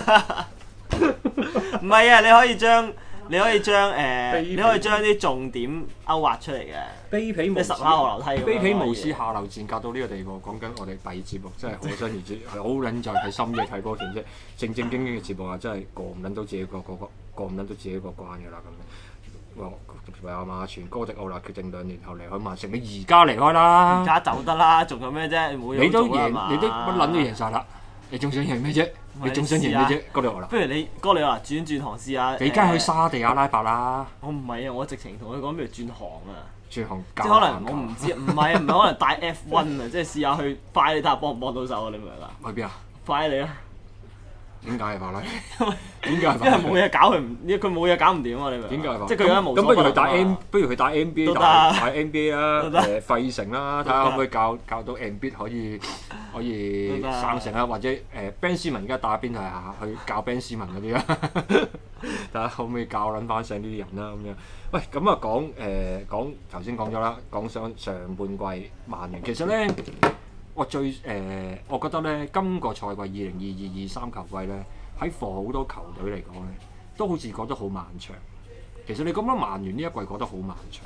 唔係啊，你可以將啲重點勾畫出嚟嘅。 卑鄙無恥 10樓樓梯咁樣。 卑鄙無恥下流賤格到呢個地步，講緊我哋第2節目，真係可想而知，係好撚在係深夜睇波團啫。正經嘅節目啊，真係過唔撚到自己個關㗎啦咁樣。喂阿馬傳哥迪奧拿決定2年後離開曼城，你而家離開啦！ 而家走得啦，仲有咩啫？ 你都贏，你都乜撚都贏晒啦！你仲想贏咩啫？你仲想贏咩啫？哥迪奧拿。 不如你哥迪奧拿轉行試下。 你梗係去沙地阿拉伯啦！ 我唔係啊，我直情同佢講，不如轉行啊！ 轉行即係可能我唔知，唔係可能帶 F1 啊，即係試下去快你睇下幫唔幫到手啊？你明唔明啊？ 去邊啊？ 快你啊！ 點解係法拉？點解係法拉？因為冇嘢搞佢冇嘢搞唔掂啊！你明？ 點解係法拉？ 即係佢而家冇。 咁不如佢打 NBA 打 NBA 啦，費城啦，睇下可唔可以教到 NBA 可以可以生成啊，或者Ben Simmons而家打邊係去教 Ben Simmons嗰啲啦，睇下可唔可以教撚翻醒呢啲人啦咁樣。喂，咁啊講頭先講咗啦，講上半季曼聯，其實咧我覺得咧今個賽季2022-23球季咧喺好多球隊嚟講咧，都好似覺得好漫長。其實你覺得曼聯呢一季覺得好漫長？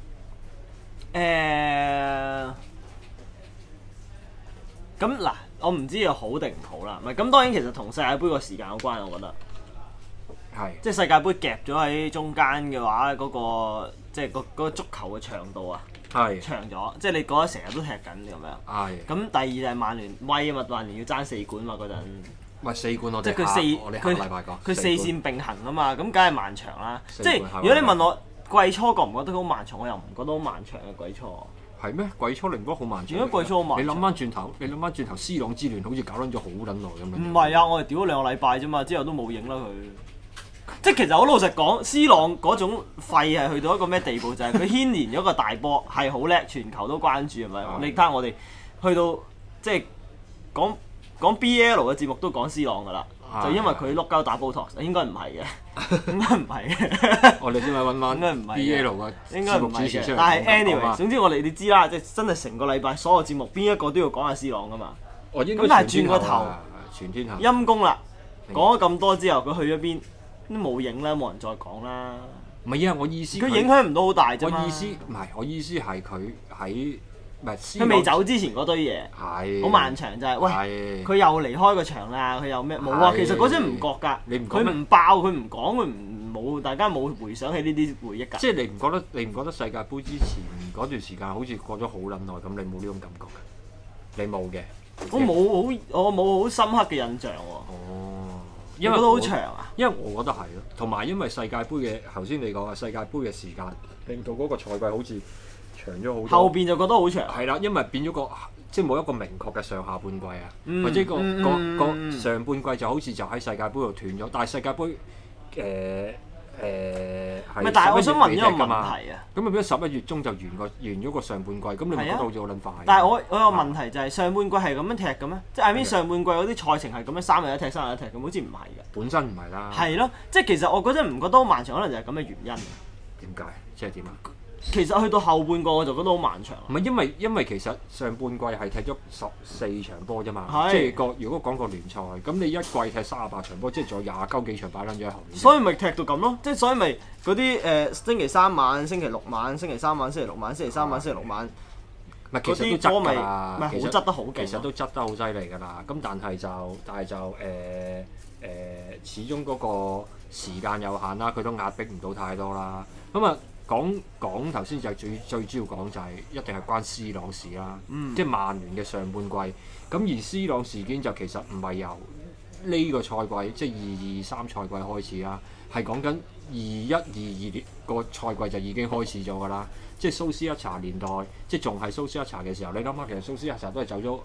咁嗱，我唔知係好定唔好啦。唔係咁，當然其實同世界盃個時間有關，我覺得。係。即係世界盃夾咗喺中間嘅話，嗰個即係嗰個足球嘅長度啊，長咗。即係你覺得成日都踢緊咁樣。係。咁第二就係曼聯威啊嘛，曼聯要爭4冠嘛嗰陣。 喂，4冠我哋我哋下禮拜講。 佢4線並行啊嘛，咁梗係漫長啦。即係如果你問我季初覺唔覺得好漫長，我又唔覺得好漫長嘅季初。係咩？季初你唔覺得好漫長？ 點解季初好漫長？ 你諗翻轉頭，C 朗之亂好似搞撚咗好撚耐咁樣。 唔係啊，我哋屌咗2個禮拜啫嘛，之後都冇影啦佢。即係其實好老實講，C 朗嗰種廢係去到一個咩地步？就係佢牽連咗個大波，係好叻，全球都關注係咪？你睇下我哋去到即係講 BL 嘅節目都講 C 朗㗎啦。就因為佢碌鳩打 Botox，應該唔係嘅，應該唔係嘅。 我哋先咪揾翻應該唔係 BL 嘅節目主持出嚟。 但係 anyway，總之你知啦，即係真係成個禮拜所有節目邊一個都要講下 C 朗㗎嘛。咁但係轉個頭， 全天候陰公啦，講咗咁多之後，佢去咗邊都冇影啦，冇人再講啦。 唔係啊，我意思佢影響唔到好大啫嘛。 我意思係佢喺。 佢未走之前嗰堆嘢，好漫長就係，喂，佢又離開個場啦，佢又咩冇啊？其實嗰陣唔覺㗎，佢唔爆，佢唔講，佢冇，大家冇回想起呢啲回憶㗎。 即係你唔覺得世界盃之前嗰段時間好似過咗好撚耐咁？你冇呢種感覺㗎？你冇嘅。 我冇好深刻嘅印象喎。 哦， 因為覺得好長啊。 因為我覺得係咯，同埋因為世界盃嘅頭先你講嘅世界盃嘅時間，令到嗰個賽季好似長咗好多， 後邊就覺得好長。 係啦，因為變咗個即係冇一個明確嘅上下半季啊，或者個上半季就好似就喺世界盃度斷咗，但係世界盃係但係我想問一個問題啊， 咁啊變咗11月中就完咗個上半季，咁你咪覺得好似好撚快？ 但係我有問題就係上半季係咁樣踢嘅咩？即係I mean上半季嗰啲賽程係咁樣3日一踢3日一踢咁，好似唔係嘅。 本身唔係啦。係咯，即係其實我嗰陣唔覺得好漫長，可能就係咁嘅原因。 點解？即係點啊？ 其實去到後半個我就覺得好漫長。 唔係因為其實上半季係踢咗14場波啫嘛，即係如果講個聯賽，咁你一季踢38場波，即係仲有20幾場擺撚咗喺後面。 所以咪踢到咁咯，即係所以咪嗰啲星期3晚、星期6晚、星期3晚、星期6晚、星期3晚、星期6晚， 其實都執㗎啦， 咪好執得好勁。 其實都執得好犀利㗎啦，咁但係就始終嗰個時間有限啦，佢都壓迫唔到太多啦，咁啊。講頭先就係最主要講就係一定係關 C 朗事啦，即係曼聯嘅上半季。咁而 C 朗事件就其實唔係由呢個賽季，即係22-23賽季開始啦，係講緊21-22年個賽季就已經開始咗㗎啦。即係蘇斯克查年代，即係仲係蘇斯克查嘅時候，你諗下其實蘇斯克查都係走咗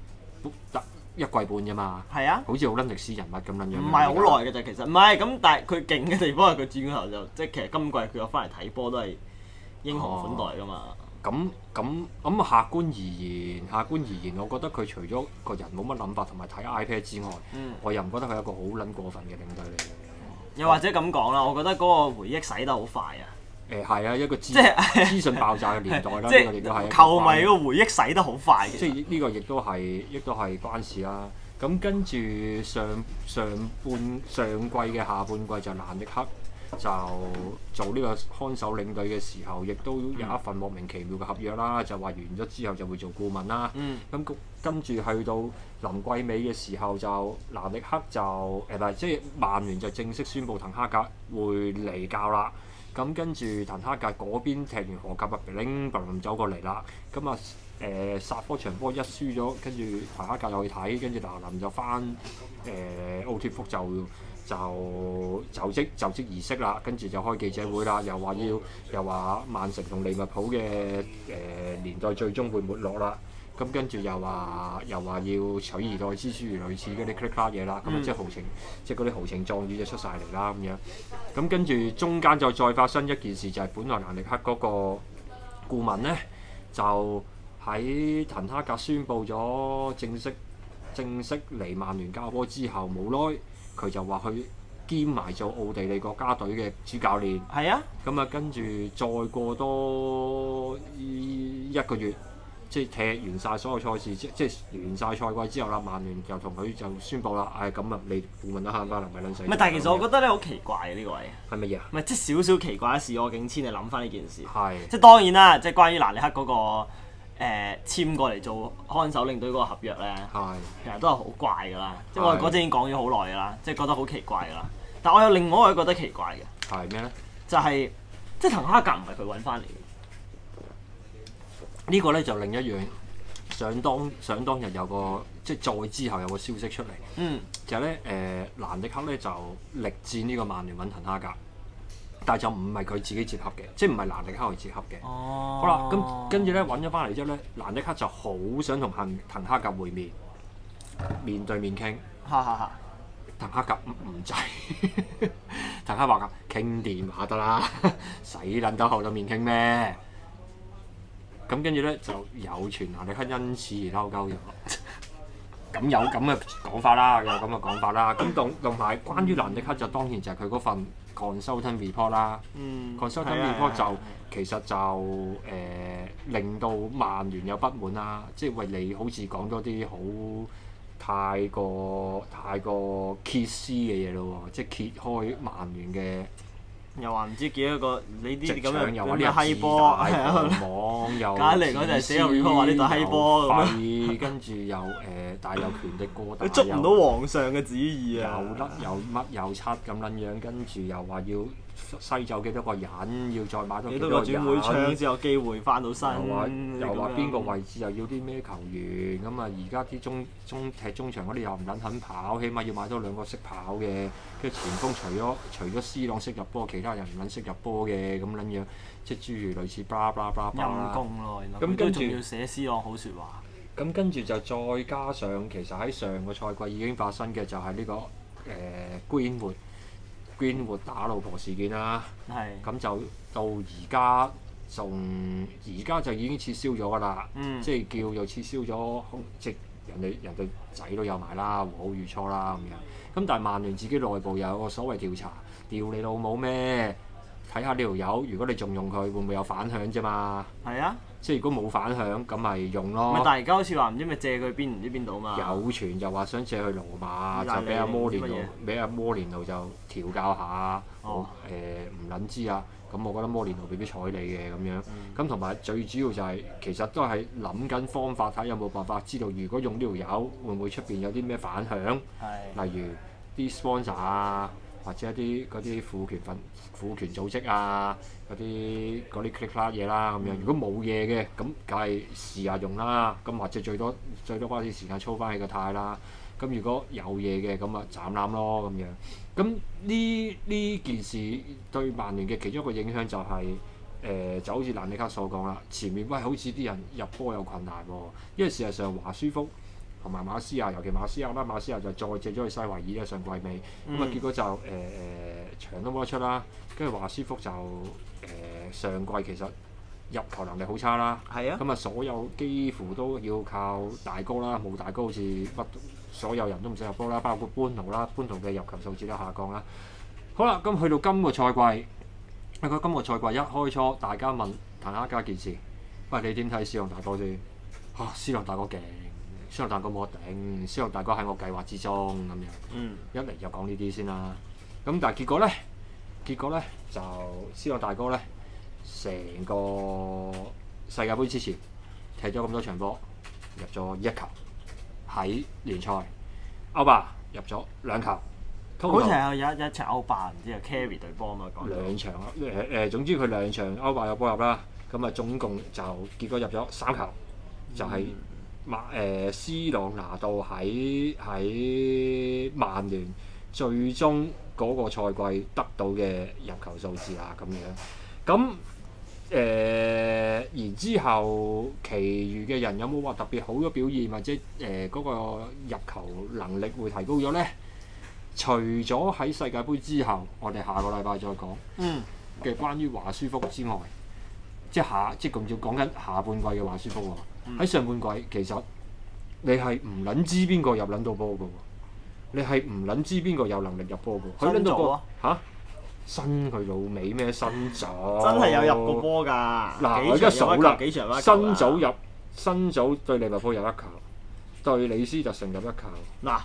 1季半啫嘛， 係啊， 好似好撚歷史人物咁撚樣。 唔係好耐嘅啫，其實唔係咁，但係佢勁嘅地方係佢轉頭就即係其實今季佢有翻嚟睇波都係英雄款待㗎嘛。 咁客觀而言，我覺得佢除咗個人冇乜諗法同埋睇 iPad 之外，我又唔覺得佢係一個好撚過分嘅領隊嚟嘅。 又或者咁講啦，我覺得嗰個回憶洗得好快啊。 係啊，一個資訊爆炸嘅年代啦，呢個亦都係球迷個回憶洗得好快嘅。 即係呢個亦都係關事啦。咁跟住上季嘅下半季就蘭迪克就做呢個看守領隊嘅時候，亦都有一份莫名其妙嘅合約啦，就話完咗之後就會做顧問啦。咁跟住去到臨季尾嘅時候，就蘭迪克就即係曼聯就正式宣布滕哈格會離教啦。咁跟住滕哈格嗰邊踢完荷甲啊，拎唪走過嚟啦。咁啊殺科場波一輸咗，跟住滕哈格又去睇，跟住林就翻奧脱福就職儀式啦，跟住就開記者會啦，又話曼城同利物浦嘅年代最終會沒落啦。咁跟住又話要取而代之，諸如類似嗰啲 click 嘢啦，咁即係豪情，即係嗰啲豪情壯語就出晒嚟啦咁樣。咁跟住中間就再發生一件事，就係本來蘭迪克嗰個顧問咧，就喺喺滕哈格宣布咗正式嚟曼聯教波之後，冇耐佢就話去兼埋做奧地利國家隊嘅主教練。 係啊。 咁啊，跟住再過多1個月，即係踢完晒所有賽事，即係完晒賽季之後啦，曼聯就同佢就宣布啦，咁啊，你顧問都慳翻啦，咪撚死。 唔係，但係其實我覺得咧好奇怪嘅呢個位。 係乜嘢啊？ 唔係，即係少少奇怪嘅事過境遷，你諗翻呢件事。 係。 即係當然啦，即係關於蘭尼克嗰個。簽過嚟做看守領隊嗰個合約咧，其實都係好怪㗎啦。即係我哋嗰陣已經講咗好耐㗎啦，即係覺得好奇怪㗎啦。但我有另外一個覺得奇怪嘅， 係咩咧？ 就係即係滕哈格唔係佢揾翻嚟嘅。 呢個咧就另一樣，想當日有個即係再之後有個消息出嚟，就係咧蘭尼克咧就力戰呢個曼聯揾滕哈格。但係就唔係佢自己接洽嘅，即係唔係蘭尼克去接洽嘅。好啦，咁跟住咧揾咗翻嚟之後咧，蘭尼克就好想同滕哈格會面對面傾。滕哈格唔制，滕哈格傾電話得啦，使撚得後到面傾咩？咁跟住咧就有傳蘭尼克因此而嬲鳩咗。咁有咁嘅講法啦，咁同埋關於蘭尼克就當然就係佢嗰份 consultant report 啦。consultant report 就其實就令到曼聯有不滿啦，即係為你好似講多啲好太過揭絲嘅嘢咯喎，即係揭開曼聯嘅。 又話唔知幾多個你啲咁樣又話啲閪波， 網又假嚟講就係寫入 report 話呢度閪波咁樣， 跟住又大有權力過大， 你捉唔到皇上嘅旨意啊！ 又甩又乜又七咁撚樣，跟住又話要西走幾多個人，要再買多幾多個人， 幾多個轉會窗先有機會翻到身。 又話邊個位置又要啲咩球員咁啊？而家啲踢中場嗰啲又唔撚肯跑，起碼要買多2個識跑嘅。跟住前鋒除咗 C 朗識入波，其他人唔撚識入波嘅咁撚樣，即係諸如類似blah blah blah blah 啦。 陰公咯，咁跟住仲要寫 C 朗好説話。 咁跟住就再加上，其實喺上個賽季已經發生嘅就係呢個Greenwood 打老婆事件啦。咁就到而家就已經撤銷咗㗎啦。即係叫做撤銷咗，即人哋仔都有埋啦，和好如初啦咁樣。咁但係曼聯自己內部有個所謂調查，調你老母咩？睇下呢條友，如果你仲用佢，會唔會有反響啫嘛？ 係啊， 即係如果冇反響，咁咪用咯。 但係而家好似話唔知咪借佢唔知邊度嘛？ 有傳就話想借去羅馬，就俾阿摩連奴就調教下。唔撚知啊。咁我覺得摩連奴未必睬你嘅咁樣。咁同埋最主要就係其實都係諗緊方法，睇有冇辦法知道，如果用呢條友，會唔會出邊有啲咩反響？例如啲 sponsor 啊，或者一啲嗰啲婦權組織啊，嗰啲 click 啦嘢啦咁樣。如果冇嘢嘅，咁梗係試下用啦。咁或者最多花啲時間操翻起個態啦。咁如果有嘢嘅，咁啊斬攬咯咁樣。咁呢件事對曼聯嘅其中一個影響就係、就好似蘭尼克所講啦，前面好似啲人入波有困難喎。因為事實上華舒福同埋馬斯亞，尤其馬斯亞就再借咗去西維爾咧，上季尾咁啊，結果就場都冇得出啦。跟住華舒福就上季其實入球能力好差啦。咁啊，所有幾乎都要靠大哥啦，冇大哥好似所有人都唔使入波啦，包括班奴啦，班奴嘅入球數字都下降啦。好啦，咁去到今個賽季，今個賽季一開初，大家問滕哈格件事，喂，你點睇斯朗大哥先？斯朗大哥勁，斯朗大哥冇得頂，斯朗大哥喺我計劃之中咁樣。一嚟就講呢啲先啦。咁但係結果咧就斯朗大哥咧，成個世界盃之前踢咗咁多場波，入咗1球。喺聯賽歐霸入咗2球， 好似係有一場歐霸，唔知係 carry 隊波啊嘛講。 2場總之佢2場歐霸有波入啦，咁啊總共就結果入咗3球，就係斯朗拿度喺曼聯最終嗰個賽季得到嘅入球數字啦咁樣，咁。然之後，其餘嘅人有冇話特別好嘅表現，或者嗰個入球能力會提高咗呢？除咗喺世界盃之後，我哋下個禮拜再講嘅關於華舒福之外，即仲要講緊下半季嘅華舒福喎。 喺上半季其實你係唔撚知邊個入撚到波嘅喎，你係唔撚知邊個有能力入波嘅，佢撚到個嚇新佢老味咩新組， 真係有入過波㗎。 嗱我而家數啦， 新組對利物浦入一球，對李斯特城入一球。 嗱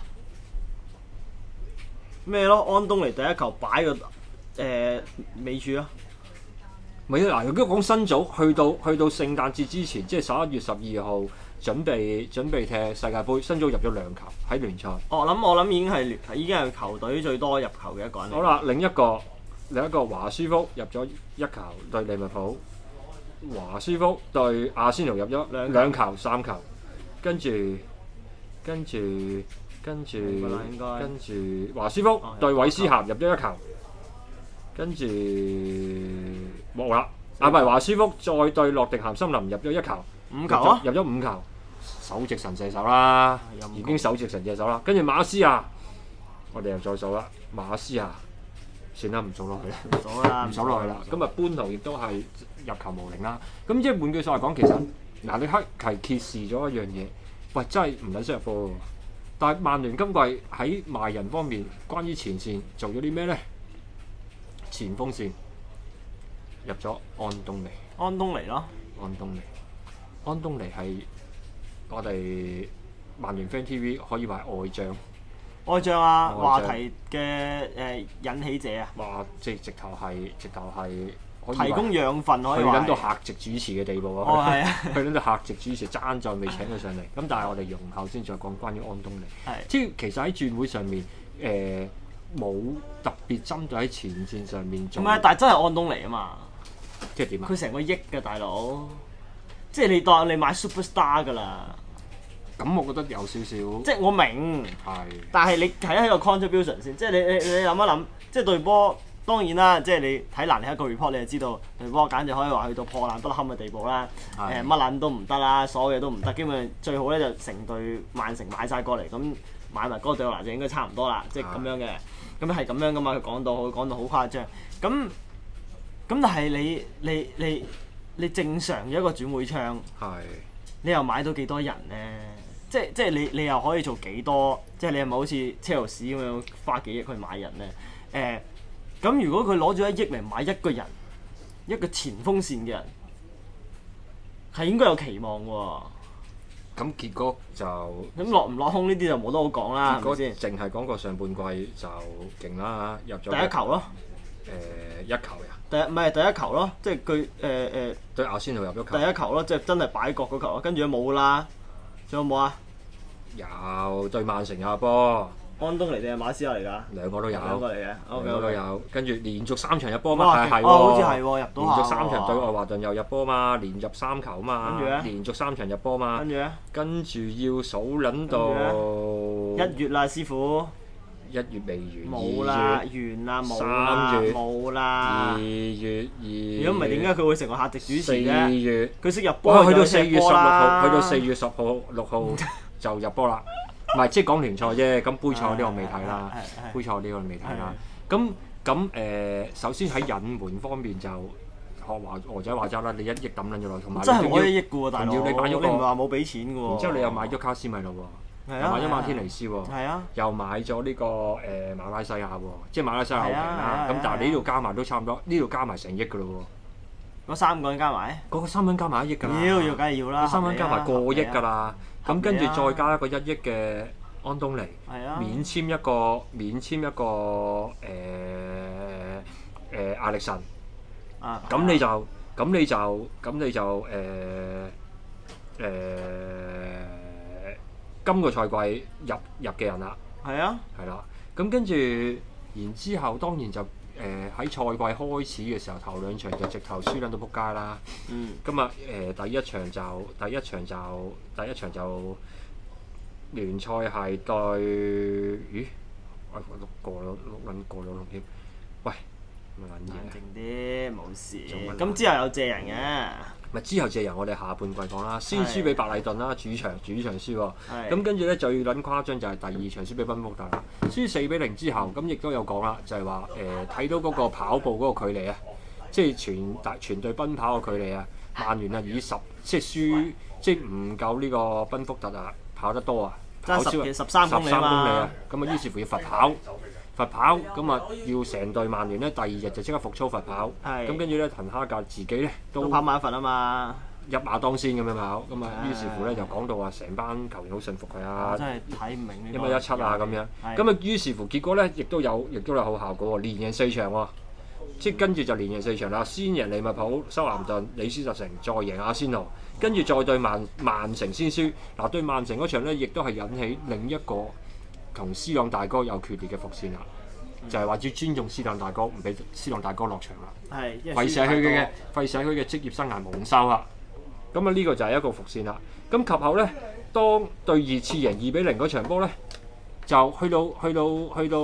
咩咯？安東尼第一球擺個尾柱啊！ 咪嗱，如果講新組，去到聖誕節之前，即係11月12號，準備踢世界盃，新組入咗2球喺聯賽。 我諗已經係球隊最多入球嘅一個人。 好啦，另一個華舒福入咗1球對利物浦，華舒福對阿仙奴入咗2球3球，跟住華舒福對韋斯咸入咗1球。跟住冇啦，唔係華舒福再對諾定咸森林入咗1球，5球啊，入咗5球，首席神射手啦，已經首席神射手啦。跟住馬斯亞，我哋又再數啦，馬斯亞，算啦，唔數落去啦，唔數落去啦。咁啊，班奴亦都係入球無零啦。咁即係換句説話講，其實嗱，你係揭示咗一樣嘢，喂，真係唔撚識入波喎。但係曼聯今季喺賣人方面，關於前線做咗啲咩咧？前鋒線入咗安東尼咯，安東尼係我哋曼聯 Fan TV 可以話係外將啊，話題嘅引起者啊，話即係直頭係提供養分可以話去到客席主持嘅地步啊，係啊，去到客席主持爭在未請佢上嚟，咁但係我哋容後先再講關於安東尼，即係其實喺轉會上面冇特別針對喺前線上面做。唔係，但係真係安東尼啊嘛。即係點啊？佢成個億嘅大佬，即係你當你買 superstar 㗎啦。咁我覺得有少少。即係我明。係。但係你睇下個 contribution 先，即係你諗一諗，即係隊波當然啦，即係你睇蘭尼克個 report 你就知道隊波簡直可以話去到破爛不堪嘅地步啦。乜撚都唔得啦，所有嘢都唔得，基本上最好咧就成隊曼城買晒過嚟，咁買埋哥迪奧拿就應該差唔多啦，即係咁樣嘅。咁係咁樣噶嘛？佢講到好誇張。咁但係你正常嘅一個轉會窗，你又買到幾多人咧？即係你又可以做幾多？即係你係咪好似車路士咁樣花幾億去買人咧？咁如果佢攞咗1億嚟買一個人，一個前鋒線嘅人，係應該有期望喎。咁結果就咁落唔落空呢啲就冇得好講啦，係咪先？淨係講個上半季就勁啦，入咗第一球咯。1球呀？唔係第一球咯，即係佢對阿仙奴入咗球。第一球咯，即係真係擺角嗰球咯，跟住都冇啦。仲有冇啊？有對曼城有波。安東尼定係馬斯亞嚟㗎？兩個都有。兩個嚟嘅。兩個都有。跟住連續3場入波嘛，係喎。好似係喎，入到下。連續3場對愛華頓又入波嘛，連入3球嘛。跟住咧？連續3場入波嘛。跟住咧？跟住要數撚到1月啦，師傅。1月未完。冇啦，完啦，冇啦。3月冇啦。2月。如果唔係點解佢會成個客席主持咧？4月。佢識入波。去到4月16號，去到4月10號、6號就入波啦。唔係，即係講聯賽啫。咁杯賽呢個未睇啦，杯賽呢個未睇啦。咁首先喺隱瞞方面就學俄仔話齋啦，你1億抌撚咗落，同埋真係攞1億嘅喎，大佬。你唔係話冇俾錢嘅喎。然之後你又買咗卡斯米路喎，又買咗馬天尼斯喎，又買咗呢個馬拉西亞喎，即係馬拉西亞好平啦。咁但係你呢度加埋都差唔多，呢度加埋成億嘅咯喎。嗰3個人加埋？嗰個3個人加埋1億㗎啦。要梗係要啦。嗰3個人加埋過億㗎啦。咁跟住再加一個1億嘅安東尼，免簽一個艾力神，咁你就今個賽季入嘅人啦，係啦，咁跟住然之後當然就喺賽季開始嘅時候頭2場就直頭輸撚到撲街啦。今日第一場就聯賽係對6個咯添。喂，冷靜啲，冇事。咁之後有借人嘅。咪之後借人，我哋下半季講啦。先輸俾白禮頓啦，主場輸喎。咁跟住咧最撚誇張就係第2場輸俾賓福特啦，輸4-0之後，咁亦都有講啦，就係話睇到嗰個跑步嗰個距離啊，即係全隊奔跑嘅距離啊， 曼聯啊以即係輸即係唔夠呢個賓福特啊跑得多啊， 爭13公里啊，咁啊於是乎要罰跑，咁啊要成隊曼聯咧第二日就即刻復操罰跑，咁跟住咧滕哈格自己咧都跑馬一罰啊嘛。 一馬當先咁樣跑，咁啊於是乎咧就講到話成班球員好信服佢啊， 真係睇唔明呢個117啊咁樣，咁啊於是乎結果咧亦都有好效果喎，連贏4場喎，即係跟住就連贏4場啦，先贏利物浦、修咸頓、李斯特城，再贏阿仙奴，跟住再對曼城先輸，嗱對曼城嗰場咧亦都係引起另一個同斯朗大哥有決裂嘅伏線啦。就係話要尊重斯朗大哥，唔俾斯朗大哥落場啦，費事佢嘅職業生涯蒙羞啦。咁啊呢個就係一個伏線啦。咁及後咧，當對熱刺贏2-0嗰場波咧，就去到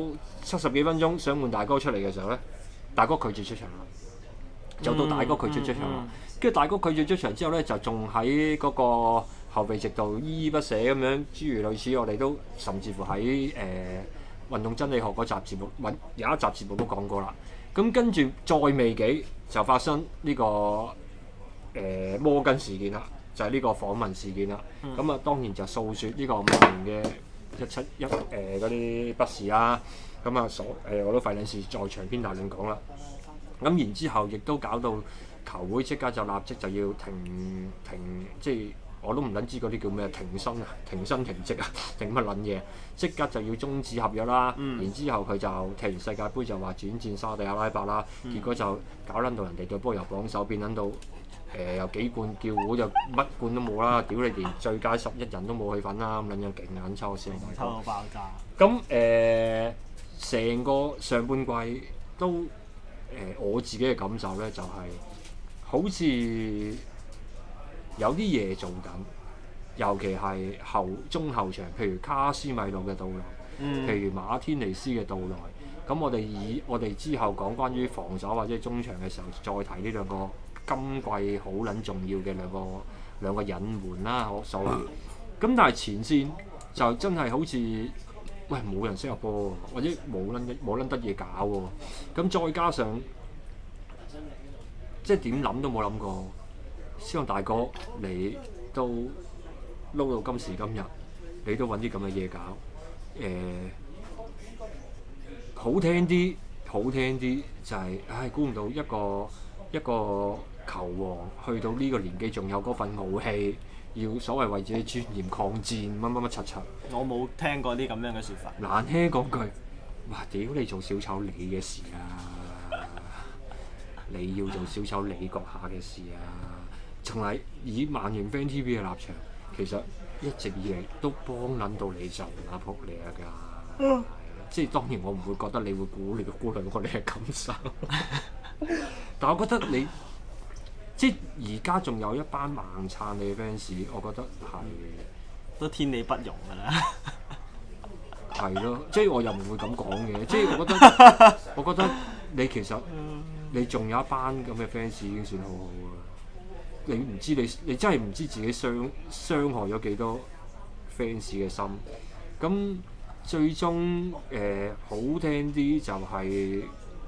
70幾分鐘想換大哥出嚟嘅時候咧，大哥拒絕出場啦，就到大哥拒絕出場啦。跟住大哥拒絕出場之後咧，就仲喺嗰個後備席度依依不捨咁樣，諸如類似我哋都甚至乎喺運動真理學嗰集節目，有一集節目都講過啦。咁跟住再未幾就發生呢個摩根事件啦，就係呢個訪問事件啦。咁啊當然就訴説呢個曼聯嘅171嗰啲不是啦。咁啊我都費撚事在場邊大亂講啦。咁然之後亦都搞到球會即刻就立即就要停，即係我都唔撚知嗰啲叫咩停薪停職啊，定乜撚嘢？即刻就要終止合約啦。然之後佢就踢完世界盃就話轉戰沙地阿拉伯啦。結果就搞撚到人哋隊波由榜首變撚到有幾冠叫糊就乜冠都冇啦。屌你連最佳11人都冇去份啦，咁撚樣勁撚抽先。 抽到爆炸。 咁成個上半季都我自己嘅感受咧就係、好似有啲嘢做緊，尤其係中後場，譬如卡斯米路嘅到來，譬如馬天尼斯嘅到來。咁我哋之後講關於防守或者中場嘅時候，再提呢兩個今季好撚重要嘅兩個隱瞞啦，所謂。咁但係前線就真係好似喂冇人識入波，或者冇撚得嘢搞喎。咁再加上即係點諗都冇諗過。斯朗大哥，你都撈到今時今日，你都揾啲咁嘅嘢搞，好聽啲就係、估唔到一個球王去到呢個年紀，仲有嗰份傲氣，要所謂為自己尊嚴抗戰，乜柒柒。 我冇聽過啲咁樣嘅説法。 難聽講句，哇！屌你做小丑你嘅事啊！你要做小丑你閣下嘅事啊！仲係以曼聯 Fan TV 嘅立場，其實一直以嚟都幫撚到你就阿仆你啊㗎，即係當然我唔會覺得你會顧慮我哋嘅感受，但我覺得你即係而家仲有一班猛撐你嘅 fans，我覺得係都天理不容㗎啦。 係咯，即係我又唔會咁講嘅，即係我覺得你其實你仲有一班咁嘅 fans 已經算好好啦。你唔知你真係唔知自己傷害咗幾多 fans 嘅心。咁最終好聽啲就係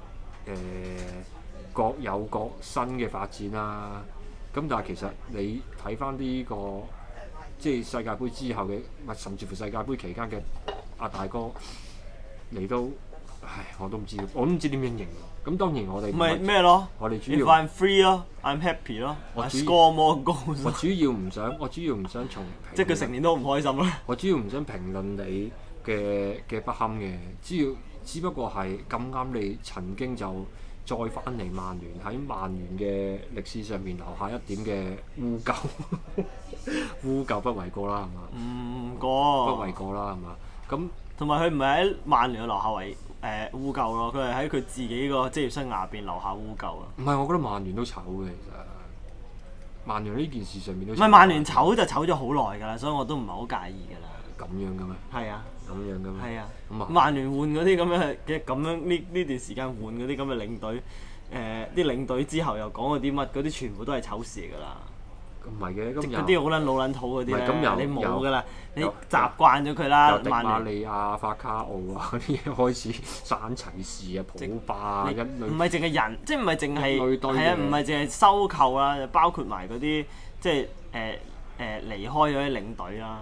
各有各新嘅發展啦。咁但係其實你睇翻呢個即係世界盃之後嘅，甚至乎世界盃期間嘅阿大哥，你都我都唔知點樣形容。咁當然我哋唔係咩咯？ 我哋主要 If I'm free 咯 ，I'm happy 咯。我 score more goals。我主要唔想從即係佢成年都唔開心咯。 我主要唔想評論你嘅不堪嘅，只不過係咁啱你曾經就再翻嚟曼聯，喺曼聯嘅歷史上面留下一點嘅污垢，污垢不為過啦，係嘛？不為過啦，係嘛？咁同埋佢唔係喺曼聯留下為污垢咯，佢係喺佢自己個職業生涯入邊留下污垢咯。 唔係，我覺得曼聯都醜嘅，其實曼聯呢件事上面都唔係曼聯醜就醜咗好耐㗎啦，所以我都唔係好介意㗎啦。 咁樣嘅咩？ 係啊。 咁樣嘅咩？ 係啊。咁啊。曼聯換嗰啲咁樣呢段時間換嗰啲咁嘅領隊，啲領隊之後又講嗰啲乜，嗰啲全部都係醜事㗎啦。 唔係嘅，咁嗰啲好撚老撚土嗰啲咧，你冇㗎啦，你習慣咗佢啦。 由迪馬利亞、法卡奧啊嗰啲嘢開始，山齊士啊、普巴啊， 唔係淨係人，即係唔係淨係係啊，唔係淨係收購啦，包括埋嗰啲即係離開咗啲領隊啦。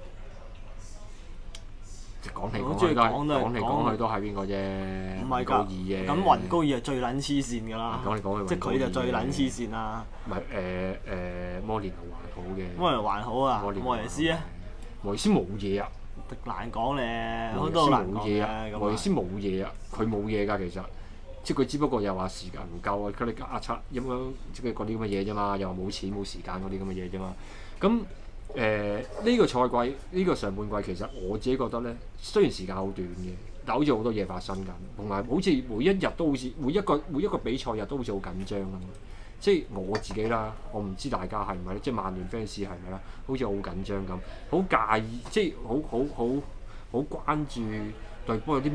講嚟講去都係邊個啫？ 唔係㗎，咁雲高爾係最撚黐線㗎啦。 講嚟講去， 即係佢就最撚黐線啦。 唔係摩連奴還好嘅。 摩連奴還好啊，莫耶斯啊？ 莫耶斯冇嘢啊！ 難講咧，好多難講嘅。莫耶斯冇嘢啊，佢冇嘢㗎其實，即係佢只不過又話時間唔夠啊，佢哋壓測咁樣，即係嗰啲咁嘅嘢啫嘛，又話冇錢冇時間嗰啲咁嘅嘢啫嘛，咁。呢個賽季呢個上半季其實我自己覺得咧，雖然時間好短嘅，但好似好多嘢發生緊，同埋好似每一日都好似每一個比賽日都好似好緊張咁。即係我自己啦，我唔知大家係咪咧，即係曼聯 fans 係咪啦？好似好緊張咁，好介意，即係好關注隊波有啲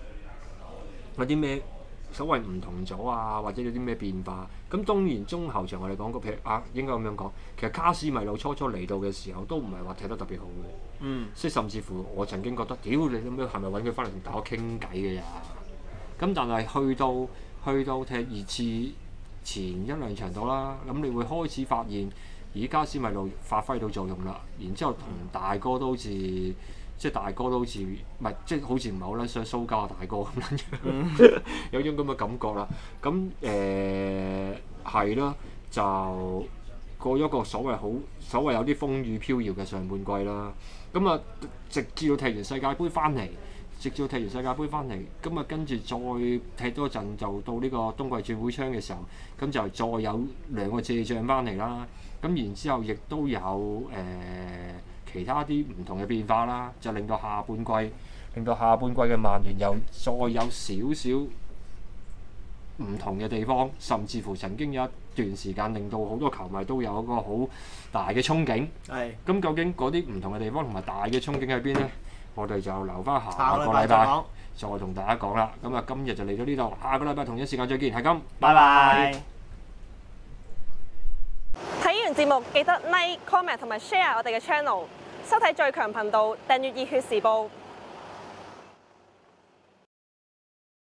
咩所謂唔同咗啊，或者有啲咩變化？咁當然中後場我哋講過，譬如應該咁樣講，其實卡斯米路初嚟到嘅時候都唔係話踢得特別好嘅，即係甚至乎我曾經覺得，屌你咁樣係咪揾佢翻嚟同大家傾偈嘅呀？咁但係去到踢熱刺前一兩場到啦，咁你會開始發現，而卡斯米路發揮到作用啦，然之後同大哥都好似。即係大哥都好似唔係，即係好似唔係好撚想蘇家大哥咁樣樣，有種咁嘅感覺啦。咁係啦，就過咗個所謂有啲風雨飄搖嘅上半季啦。咁啊，直至到踢完世界盃翻嚟，咁啊跟住再踢多陣，就到呢個冬季轉會窗嘅時候，咁就再有2個借將翻嚟啦。咁然之後亦都有其他啲唔同嘅變化啦，就令到下半季嘅曼聯又再有少少唔同嘅地方，甚至乎曾經有一段時間令到好多球迷都有一個好大嘅憧憬。係。咁究竟嗰啲唔同嘅地方同埋大嘅憧憬喺邊呢？我哋就留翻下個禮拜再同大家講啦。咁啊，今日就嚟到呢度，下個禮拜同一時間再見，係咁，拜拜。 睇完節目記得 like、comment 同埋 share 我哋嘅 channel，收睇最強頻道，訂閱熱血時報。